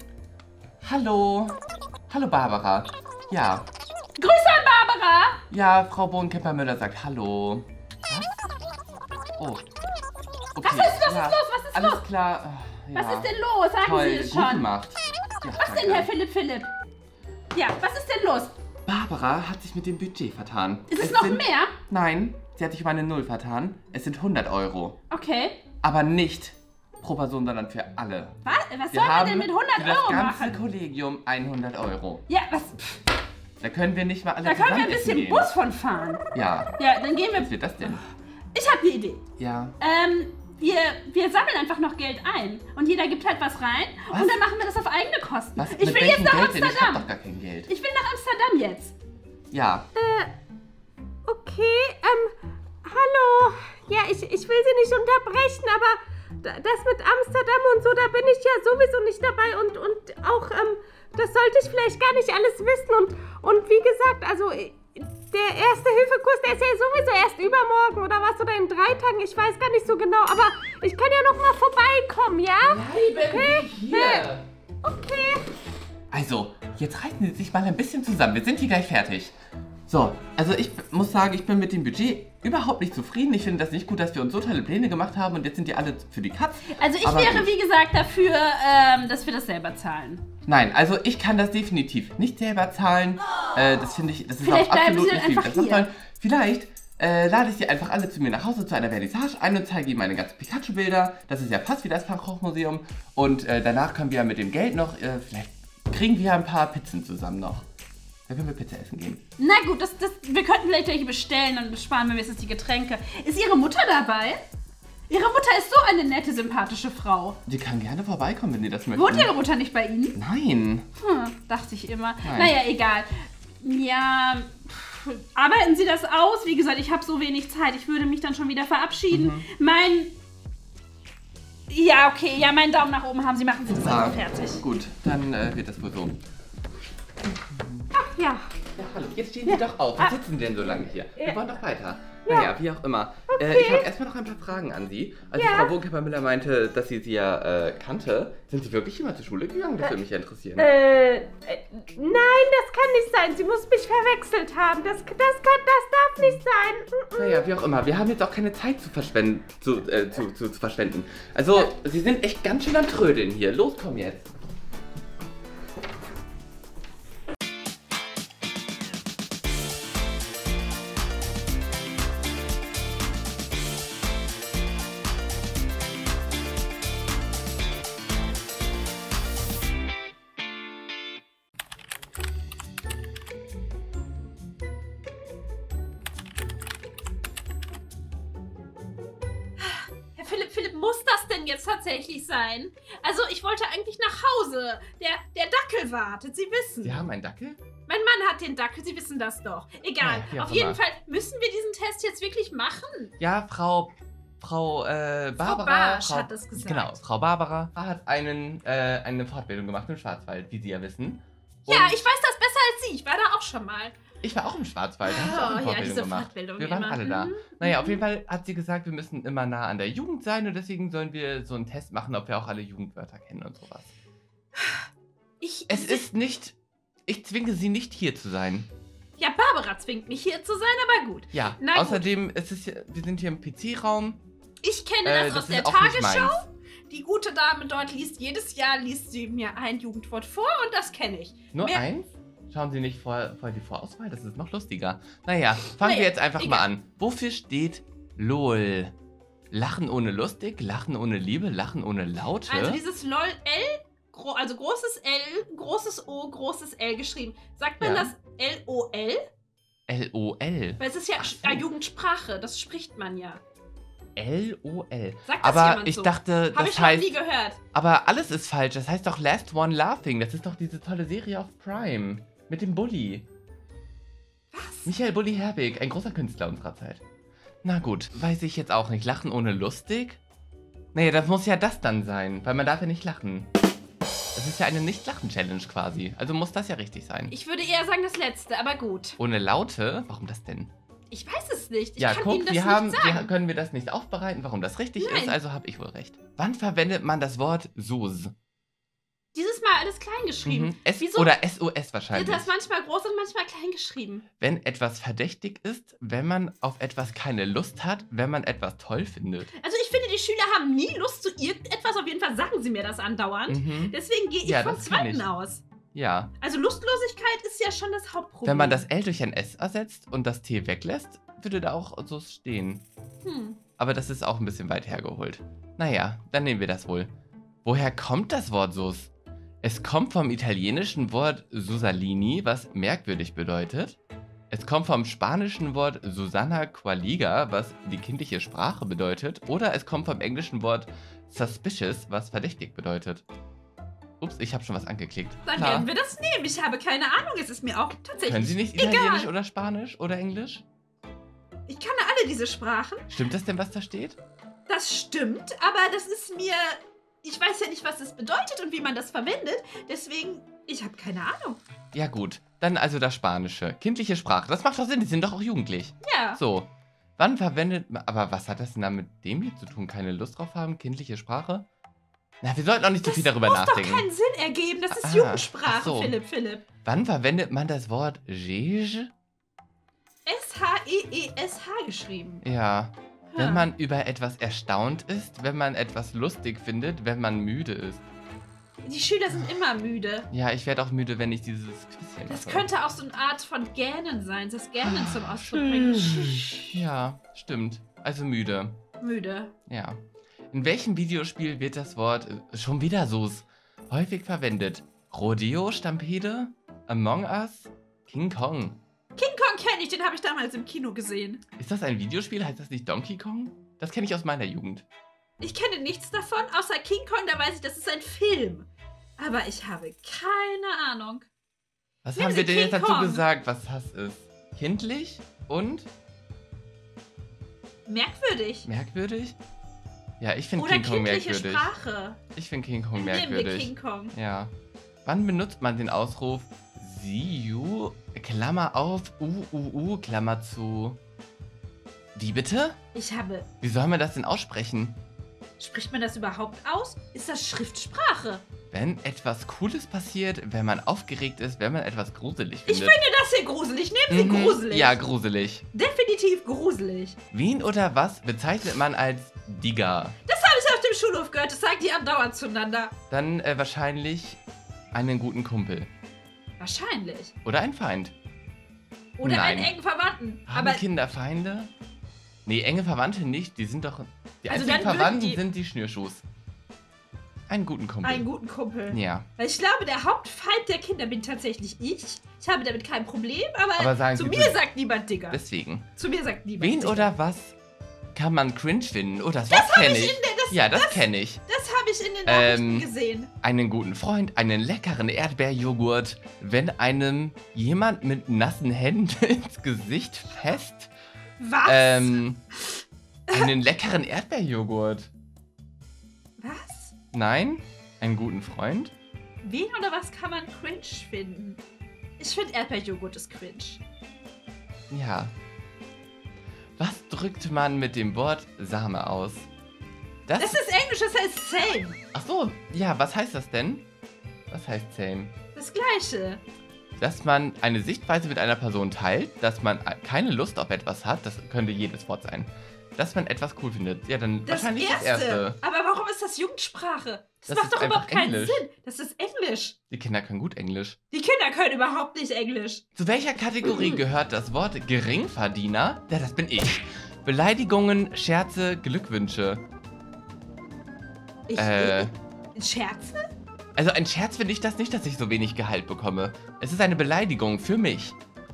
Hallo. Hallo, Barbara. Ja.
Grüße an Barbara.
Ja, Frau Bohnenkipper-Müller sagt Hallo. Was? Oh. Okay.
Was ist- was ist
ja.
los? Was ist
Alles
los?
klar. Ach, ja.
Was ist denn los? Sagen
Toll,
Sie es
gut
schon.
gemacht. Ja,
Was
danke.
denn, Herr Philipp Philipp? Ja, was ist denn los?
Barbara hat sich mit dem Budget vertan.
Ist es noch
sind,
mehr?
Nein, sie hat sich um eine Null vertan. Es sind hundert Euro.
Okay.
Aber nicht pro Person, sondern für alle.
Was, was
Wir
soll man
haben
denn mit hundert
für das
Euro
ganze
machen?
Kollegium hundert Euro.
Ja, was? Pff,
Da können wir nicht mal alle
da können wir
zusammen
ein
essen
bisschen
gehen.
Bus von fahren.
Ja.
Ja, dann gehen wir.
Was wird das denn?
Ich habe eine Idee.
Ja.
Ähm, wir, wir sammeln einfach noch Geld ein. Und jeder gibt halt was rein.
Was?
Und dann machen wir das auf eigene Kosten.
Was?
Ich
mit
will
welchem
jetzt nach
Geld denn? Ich hab
Amsterdam.
doch gar kein Geld.
Ich will nach Amsterdam jetzt.
Ja.
Okay, ähm, hallo. Ja, ich, ich will Sie nicht unterbrechen, aber da- das mit Amsterdam und so, da bin ich ja sowieso nicht dabei und, und auch, ähm, das sollte ich vielleicht gar nicht alles wissen und, und wie gesagt, also äh, der Erste-Hilfe-Kurs, der ist ja sowieso erst übermorgen oder was, oder in drei Tagen, ich weiß gar nicht so genau, aber ich kann ja noch mal vorbeikommen, ja?
Bleiben Sie hier.
Okay.
Also, jetzt reißen Sie sich mal ein bisschen zusammen. Wir sind hier gleich fertig. So, also ich muss sagen, ich bin mit dem Budget überhaupt nicht zufrieden. Ich finde das nicht gut, dass wir uns so tolle Pläne gemacht haben und jetzt sind die alle für die Katz.
Also ich
Aber
wäre,
gut.
wie gesagt, dafür, ähm, dass wir das selber zahlen.
Nein, also ich kann das definitiv nicht selber zahlen. Äh, das finde ich, das ist
Vielleicht
auch
bleiben
absolut
Sie
nicht
dann
lieb.
einfach
Das ist
hier.
toll. Vielleicht äh, lade ich sie einfach alle zu mir nach Hause zu einer Vernissage ein und zeige ihnen meine ganzen Pikachu-Bilder. Das ist ja fast wie das Van Gogh Museum. Und äh, danach können wir mit dem Geld noch, äh, vielleicht kriegen wir ein paar Pizzen zusammen noch. Da können wir Pizza essen gehen.
Na gut, das, das, wir könnten vielleicht welche bestellen, dann sparen wir wenigstens die Getränke. Ist Ihre Mutter dabei? Ihre Mutter ist so eine nette, sympathische Frau.
Sie kann gerne vorbeikommen, wenn Sie das möchten.
Wohnt Ihre Mutter nicht bei Ihnen?
Nein.
Hm, dachte ich immer.
Nein.
Naja, egal. Ja, pff, arbeiten Sie das aus? Wie gesagt, ich habe so wenig Zeit. Ich würde mich dann schon wieder verabschieden.
Mhm.
Mein... Ja, okay. Ja, meinen Daumen nach oben haben Sie. Machen Sie das
Ah,
also fertig.
Gut, dann äh, wird das wohl so.
Ach ja.
Ja, hallo, jetzt stehen Sie doch auf.
Ah.
Was sitzen Sie denn so lange hier? Wir wollen doch weiter.
Ja.
Naja, wie auch immer. Äh, ich habe erstmal noch ein paar Fragen an Sie. Als
Ja.
Frau Bohnkipper-Müller meinte, dass sie Sie ja äh, kannte, sind Sie wirklich immer zur Schule gegangen? Das würde mich ja interessieren.
Äh, äh, nein, das kann nicht sein. Sie muss mich verwechselt haben. Das, das, kann, das darf nicht sein. Mm, mm.
Naja, wie auch immer. Wir haben jetzt auch keine Zeit zu, verschwenden, zu, äh, zu, zu, zu verschwenden. Also, Sie sind echt ganz schön am Trödeln hier. Los, komm jetzt.
denn jetzt tatsächlich sein? Also, ich wollte eigentlich nach Hause. Der, der Dackel wartet, Sie wissen.
Sie haben einen Dackel?
Mein Mann hat den Dackel, Sie wissen das doch. Egal,
Ja, wie auch
auf jeden
immer.
Fall müssen wir diesen Test jetzt wirklich machen.
Ja, Frau... Frau äh, Barbara...
Barsch
Frau,
hat das gesagt.
Genau, Frau Barbara hat einen, äh, eine Fortbildung gemacht im Schwarzwald, wie Sie ja wissen. Und
Ja, ich weiß das besser als Sie. Ich war da auch schon mal.
ich war auch im Schwarzwald, da habe ich auch
Oh,
eine
ja,
Fortbildung
diese
gemacht.
Fortbildung
Wir waren
immer.
alle da.
Mhm.
Naja, auf
Mhm.
jeden Fall hat sie gesagt, wir müssen immer nah an der Jugend sein und deswegen sollen wir so einen Test machen, ob wir auch alle Jugendwörter kennen und sowas.
Ich,
Es ist nicht... Ich zwinge Sie nicht hier zu sein.
Ja, Barbara zwingt mich hier zu sein, aber gut.
Ja,
Na gut.
außerdem, es ist, ja- wir sind hier im P C-Raum.
Ich kenne
Äh,
das aus
das
der
ist auch nicht
Tagesschau.
meins.
Die gute Dame dort liest jedes Jahr liest sie mir ein Jugendwort vor und das kenne ich.
Nur
Mehr-
eins? Schauen Sie nicht vor, vor die Vorauswahl, das ist noch lustiger. Naja, fangen
Naja,
wir jetzt einfach
egal.
mal an. Wofür steht LOL? Lachen ohne lustig, Lachen ohne Liebe, Lachen ohne Laute?
Also dieses LOL L, gro also großes L, großes O, großes L geschrieben. Sagt man
Ja.
das L O L?
L O L.
Weil es ist ja
Ach so.
äh, Jugendsprache, das spricht man ja.
L O L.
Sagt das
Aber
jemand
ich
so?
dachte,
Habe ich
das
noch
heißt...
nie gehört.
Aber alles ist falsch. Das heißt doch Last One Laughing. Das ist doch diese tolle Serie auf Prime. Mit dem Bully.
Was?
Michael Bulli Herbig, ein großer Künstler unserer Zeit. Na gut, weiß ich jetzt auch nicht. Lachen ohne lustig? Naja, das muss ja das dann sein, weil man darf ja nicht lachen. Das ist ja eine Nicht-Lachen-Challenge quasi. Also muss das ja richtig sein.
Ich würde eher sagen das letzte, aber gut.
Ohne Laute? Warum das denn?
Ich weiß es nicht. Ich
ja,
kann
guck,
Ihnen das
wir
nicht
haben,
sagen.
wir, können wir das nicht aufbereiten, warum das richtig
Nein.
ist? Also habe ich wohl recht. Wann verwendet man das Wort Sus?
Dieses Mal alles klein geschrieben.
Mhm. S
Wieso?
oder S O S wahrscheinlich.
Das ist manchmal groß und manchmal klein geschrieben.
Wenn etwas verdächtig ist, wenn man auf etwas keine Lust hat, wenn man etwas toll findet.
Also ich finde, die Schüler haben nie Lust zu irgendetwas. Auf jeden Fall sagen sie mir das andauernd.
Mhm.
Deswegen gehe ich
Ja,
vom
das kenn
zweiten
ich.
aus.
Ja.
Also Lustlosigkeit ist ja schon das Hauptproblem.
Wenn man das L durch ein S ersetzt und das T weglässt, würde da auch so stehen.
Hm.
Aber das ist auch ein bisschen weit hergeholt. Naja, dann nehmen wir das wohl. Woher kommt das Wort Sus? Es kommt vom italienischen Wort Susalini, was merkwürdig bedeutet. Es kommt vom spanischen Wort Susana Qualiga, was die kindliche Sprache bedeutet. Oder es kommt vom englischen Wort suspicious, was verdächtig bedeutet. Ups, ich habe schon was angeklickt.
Dann
Klar.
werden wir das nehmen. Ich habe keine Ahnung. Es ist mir auch tatsächlich
Können Sie nicht
egal.
Italienisch oder Spanisch oder Englisch?
Ich kann alle diese Sprachen.
Stimmt das denn, was da steht?
Das stimmt, aber das ist mir... Ich weiß ja nicht, was das bedeutet und wie man das verwendet. Deswegen, ich habe keine Ahnung.
Ja gut, dann also das Spanische. Kindliche Sprache, das macht doch Sinn, die sind doch auch jugendlich.
Ja.
So, wann verwendet man... Aber was hat das denn da mit dem hier zu tun? Keine Lust drauf haben? Kindliche Sprache? Na, wir sollten auch nicht zu
Das
viel darüber
muss
nachdenken.
doch keinen Sinn ergeben. Das ist
Ah,
Jugendsprache,
ach so.
Philipp, Philipp.
Wann verwendet man das Wort Gege?
S H E E S H geschrieben.
Ja, wenn
Hm.
man über etwas erstaunt ist, wenn man etwas lustig findet, wenn man müde ist.
Die Schüler sind immer müde.
Ja, ich werde auch müde, wenn ich dieses Quizchen
Das
mache.
könnte auch so eine Art von Gähnen sein, das Gähnen zum Ausdruck bringen.
Ja, stimmt. Also müde.
Müde.
Ja. In welchem Videospiel wird das Wort äh, schon wieder Sus häufig verwendet? Rodeo, Stampede, Among Us, King Kong.
King Kong kenne ich, den habe ich damals im Kino gesehen.
Ist das ein Videospiel? Heißt das nicht Donkey Kong? Das kenne ich aus meiner Jugend.
Ich kenne nichts davon, außer King Kong, da weiß ich, das ist ein Film. Aber ich habe keine Ahnung.
Was
Nehmen
haben
Sie
wir denn jetzt
King
dazu
Kong.
gesagt, was Hass ist? Kindlich und
Merkwürdig.
merkwürdig? Ja, ich finde
Oder
King Kong
kindliche
merkwürdig.
Sprache.
Ich finde King Kong
Nehmen wir
merkwürdig.
King Kong.
Ja. Wann benutzt man den Ausruf See you, Klammer auf, U, U, U, Klammer zu? Wie bitte?
Ich habe...
Wie soll man das denn aussprechen?
Spricht man das überhaupt aus? Ist das Schriftsprache?
Wenn etwas Cooles passiert, wenn man aufgeregt ist, wenn man etwas gruselig
Ich
findet.
finde das hier gruselig. Nehmen Sie
Mhm.
gruselig.
Ja, gruselig.
Definitiv gruselig.
Wen oder was bezeichnet man als Digger?
Das habe ich auf dem Schulhof gehört. Das sagen die andauernd zueinander.
Dann äh, wahrscheinlich einen guten Kumpel.
Wahrscheinlich.
Oder ein Feind.
Oder
Nein.
einen engen Verwandten.
Haben
Aber
Kinder Feinde? Nee, enge Verwandte nicht. Die sind doch... Die
Also
einzigen
dann würden
Verwandten
die-
sind die Schnürschuhs. Einen guten Kumpel.
einen guten Kumpel.
Ja.
Weil ich glaube, der Hauptfeind der Kinder bin tatsächlich ich. Ich habe damit kein Problem, aber,
Aber sagen
zu
Sie
mir
bitte-
sagt niemand Digger.
Deswegen.
Zu mir sagt niemand
Wen
Digger.
oder was kann man cringe finden? Oh, das,
Das
Wort
habe
kenne
ich,
ich.
in der- Das,
Ja, das kenne ich.
das habe ich in den Nachrichten
Ähm,
gesehen.
Einen guten Freund, einen leckeren Erdbeerjoghurt. Wenn einem jemand mit nassen Händen ins Gesicht fest.
Was?
Ähm, einen leckeren Erdbeerjoghurt.
Was?
Nein? Einen guten Freund?
Wen oder was kann man cringe finden? Ich finde Erdbeerjoghurt ist cringe.
Ja. Was drückt man mit dem Wort Same aus? Das,
Das ist Englisch, das heißt same.
Ach so, ja, was heißt das denn? Was heißt same?
Das Gleiche.
Dass man eine Sichtweise mit einer Person teilt, dass man keine Lust auf etwas hat, das könnte jedes Wort sein. Dass man etwas cool findet. Ja, dann
Das
wahrscheinlich
erste.
das erste.
Aber warum ist das Jugendsprache? Das,
Das
macht
ist
doch überhaupt
einfach
keinen
Englisch.
Sinn. Das ist Englisch.
Die Kinder können gut Englisch.
Die Kinder können überhaupt nicht Englisch.
Zu welcher Kategorie gehört das Wort Geringverdiener? Ja, das bin ich. Beleidigungen, Scherze, Glückwünsche.
Ich,
Äh.
ich, Scherze?
Also ein Scherz finde ich das nicht, dass ich so wenig Gehalt bekomme. Es ist eine Beleidigung für mich.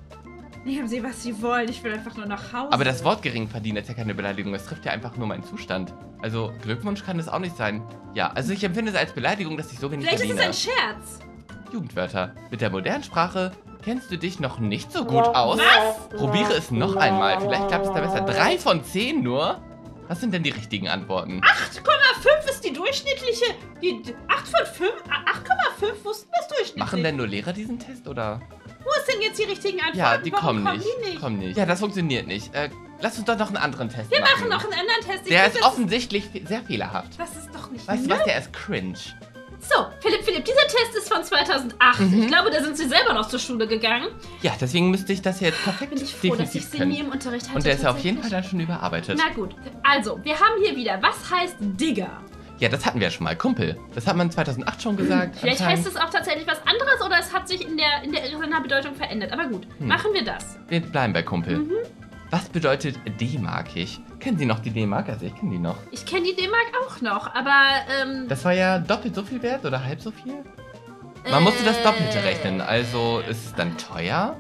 Nehmen Sie, was Sie wollen. Ich will einfach nur nach Hause.
Aber das Wort Geringverdiener ist ja keine Beleidigung. Es trifft ja einfach nur meinen Zustand. Also Glückwunsch kann es auch nicht sein. Ja, also ich empfinde es als Beleidigung, dass ich so wenig
Vielleicht ist
verdiene.
es ein Scherz.
Jugendwörter. Mit der modernen Sprache kennst du dich noch nicht so gut aus.
Was?
Probiere es noch einmal. Vielleicht klappt es da besser. Drei von zehn nur? Was sind denn die richtigen Antworten?
acht Komma fünf ist die durchschnittliche. Die acht von fünf? acht Komma fünf? Wo ist denn das durchschnittlich?
Machen denn nur Lehrer diesen Test, oder?
Wo ist denn jetzt die richtigen Antworten?
Ja, die
Warum
kommen nicht.
Die nicht?
Kommen nicht. Ja, das funktioniert nicht. Äh, lass uns doch noch einen anderen Test
Wir
machen.
machen noch einen anderen Test. Ich
Der
find,
ist
das
offensichtlich fe- sehr fehlerhaft.
Das ist doch nicht
Weißt du
nö-
was? Der ist cringe.
So, Philipp, Philipp, dieser Test ist von zweitausendacht.
Mhm.
Ich glaube, da sind Sie selber noch zur Schule gegangen.
Ja, deswegen müsste ich das jetzt perfekt
Bin ich froh, dass ich
definitiv
Sie nie
können.
im Unterricht hatte.
Und der ist ja auf jeden Fall
tatsächlich.
dann schon überarbeitet.
Na gut, also, wir haben hier wieder, was heißt Digger?
Ja, das hatten wir ja schon mal. Kumpel. Das hat man zweitausendacht schon gesagt.
Vielleicht
anscheinend.
heißt es auch tatsächlich was anderes oder es hat sich in der, in der seiner Bedeutung verändert. Aber gut,
Hm.
machen wir das.
Wir bleiben bei Kumpel.
Mhm.
Was bedeutet D-markig? Kennen Sie noch die D-Mark? Also ich kenne die noch.
Ich kenne die D-Mark auch noch, aber ähm,
Das war ja doppelt so viel wert oder halb so viel? Man musste das Doppelte
äh,
rechnen. Also ist es dann teuer?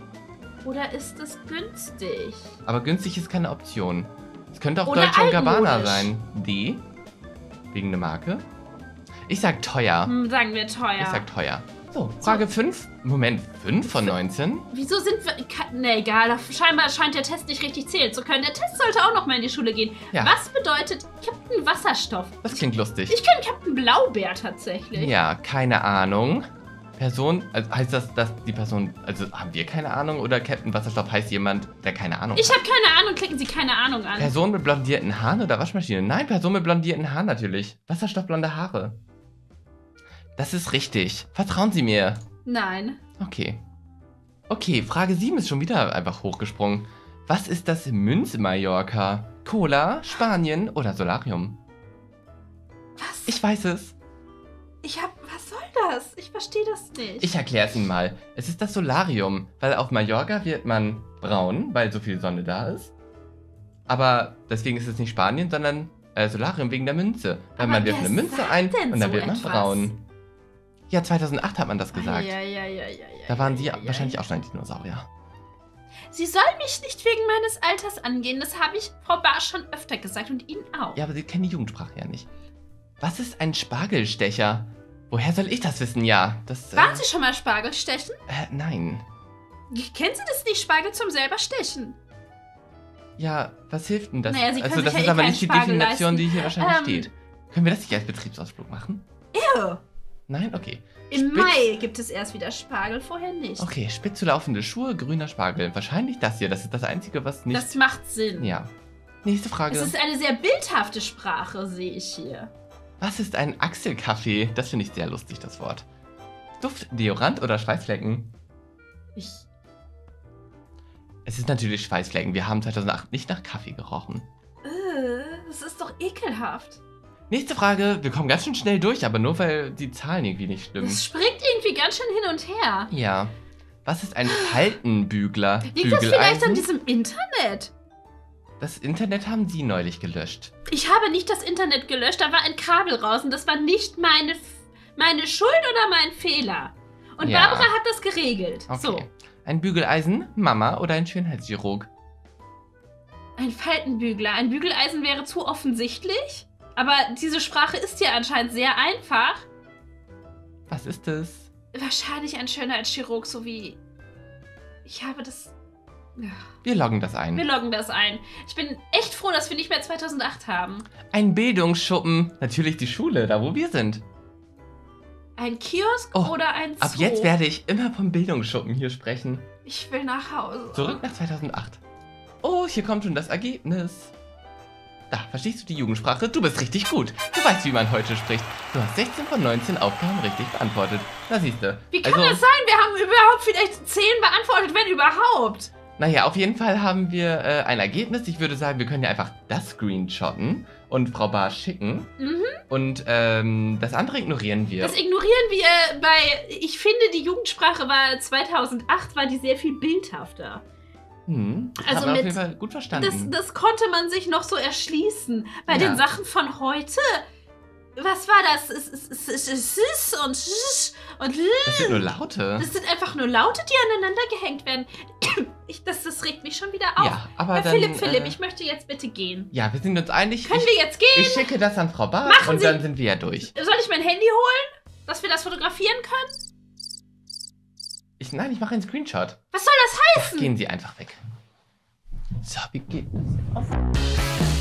Oder ist es günstig?
Aber günstig ist keine Option. Es könnte auch
Oder
Deutsche und Gabbana
altmodisch.
sein. D? Wegen der Marke? Ich sag teuer.
Hm, sagen wir teuer.
Ich sag teuer. So, Frage fünf. Moment, fünf von neunzehn?
Wieso sind wir. Ka- Ne, egal. da- Scheinbar scheint der Test nicht richtig zählen zu können. Der Test sollte auch noch mal in die Schule gehen.
Ja.
Was bedeutet Captain Wasserstoff?
Das klingt lustig.
Ich kenne Captain Blaubeer tatsächlich.
Ja, keine Ahnung. Person, also heißt das, dass die Person, also haben wir keine Ahnung oder Captain Wasserstoff heißt jemand, der keine Ahnung
Ich
hat?
habe keine Ahnung. Klicken Sie keine Ahnung an.
Person mit blondierten Haaren oder Waschmaschine? Nein, Person mit blondierten Haaren natürlich. Wasserstoffblonde Haare. Das ist richtig. Vertrauen Sie mir.
Nein.
Okay. Okay, Frage sieben ist schon wieder einfach hochgesprungen. Was ist das Münz-Mallorca? Cola, Spanien oder Solarium?
Was?
Ich weiß es.
Ich hab. Was soll das? Ich verstehe das nicht.
Ich erkläre es Ihnen mal. Es ist das Solarium, weil auf Mallorca wird man braun, weil so viel Sonne da ist. Aber deswegen ist es nicht Spanien, sondern äh, Solarium wegen der Münze. Weil
Aber
man wirft
wer
eine Münze
sagt
ein
denn
und dann
so
wird man
etwas?
braun. Ja, zweitausendacht hat man das gesagt.
Ja, ja, ja, ja, ja,
Da waren Sie
ja, ja,
wahrscheinlich
ja.
auch schon ein Dinosaurier.
Sie soll mich nicht wegen meines Alters angehen. Das habe ich Frau Barsch schon öfter gesagt und Ihnen auch.
Ja, aber Sie kennen die Jugendsprache ja nicht. Was ist ein Spargelstecher? Woher soll ich das wissen? Ja, das... Äh,
Waren Sie schon mal Spargel stechen?
Äh, nein.
Kennen Sie das nicht? Spargel zum selber stechen.
Ja, was hilft denn das?
Naja, Sie können
also
sich
das
ja
ist
eh
aber
keinen
nicht die
Spargel
Definition,
leisten.
die hier wahrscheinlich
Ähm.
steht. Können wir das nicht als Betriebsausflug machen?
Ew.
Nein? Okay.
Im
Spitz-
Mai gibt es erst wieder Spargel, vorher nicht.
Okay, spitz zu laufende Schuhe, grüner Spargel. Wahrscheinlich das hier. Das ist das Einzige, was nicht...
Das macht Sinn.
ja. Nächste Frage.
Es ist eine sehr bildhafte Sprache, sehe ich hier.
Was ist ein Achselkaffee? Das finde ich sehr lustig, das Wort. Duft, Deodorant oder Schweißflecken?
Ich.
Es ist natürlich Schweißflecken. Wir haben zweitausendacht nicht nach Kaffee gerochen.
Äh, das ist doch ekelhaft.
Nächste Frage. Wir kommen ganz schön schnell durch, aber nur weil die Zahlen irgendwie nicht stimmen.
Es springt irgendwie ganz schön hin und her.
Ja. Was ist ein Faltenbügler?
Liegt das vielleicht
Bügeleisen?
an diesem Internet?
Das Internet haben Sie neulich gelöscht.
Ich habe nicht das Internet gelöscht, da war ein Kabel raus und das war nicht meine, F- meine Schuld oder mein Fehler. Und
Ja.
Barbara hat das geregelt.
Okay.
So,
Ein Bügeleisen, Mama oder ein Schönheitschirurg?
ein Faltenbügler. Ein Bügeleisen wäre zu offensichtlich. Aber diese Sprache ist ja anscheinend sehr einfach.
Was ist es?
Wahrscheinlich ein Schönheitschirurg, so wie... Ich habe das... Ja.
Wir loggen das ein.
Wir loggen das ein. Ich bin echt froh, dass wir nicht mehr zweitausendacht haben.
Ein Bildungsschuppen. Natürlich die Schule, da wo wir sind.
Ein Kiosk
Oh,
oder ein Zoo?
Ab jetzt werde ich immer vom Bildungsschuppen hier sprechen.
Ich will nach Hause.
Zurück nach zweitausendacht. Oh, hier kommt schon das Ergebnis. Da, verstehst du die Jugendsprache? Du bist richtig gut. Du weißt, wie man heute spricht. Du hast sechzehn von neunzehn Aufgaben richtig beantwortet. Da siehst du.
Wie kann
also,
das sein? Wir haben überhaupt vielleicht zehn beantwortet, wenn überhaupt.
Naja, auf jeden Fall haben wir äh, ein Ergebnis. Ich würde sagen, wir können ja einfach das screenshotten und Frau Barsch schicken.
Mhm.
Und ähm, das andere ignorieren wir.
Das ignorieren wir, weil ich finde, die Jugendsprache war zweitausendacht, war die sehr viel bildhafter.
Hm, das
Also
haben wir auf
mit-
jeden Fall gut verstanden.
Das, das konnte man sich noch so erschließen. Bei
Ja.
den Sachen von heute, was war das? Es es- es- es- es ist und sch und l.
Das sind nur Laute.
Das sind einfach nur Laute, die aneinander gehängt werden. Ich, das, das regt mich schon wieder auf.
Ja, aber
Herr
dann...
Philipp, Philipp,
äh,
ich möchte jetzt bitte gehen.
ja, wir sind uns einig.
Können
ich,
wir jetzt gehen?
ich schicke das an Frau Barsch
Machen
und
Sie-
dann sind wir ja durch.
Soll ich mein Handy holen, dass wir das fotografieren können?
Ich, nein, ich mache einen Screenshot.
Was soll das heißen?
Gehen Sie einfach weg. So, wie geht das?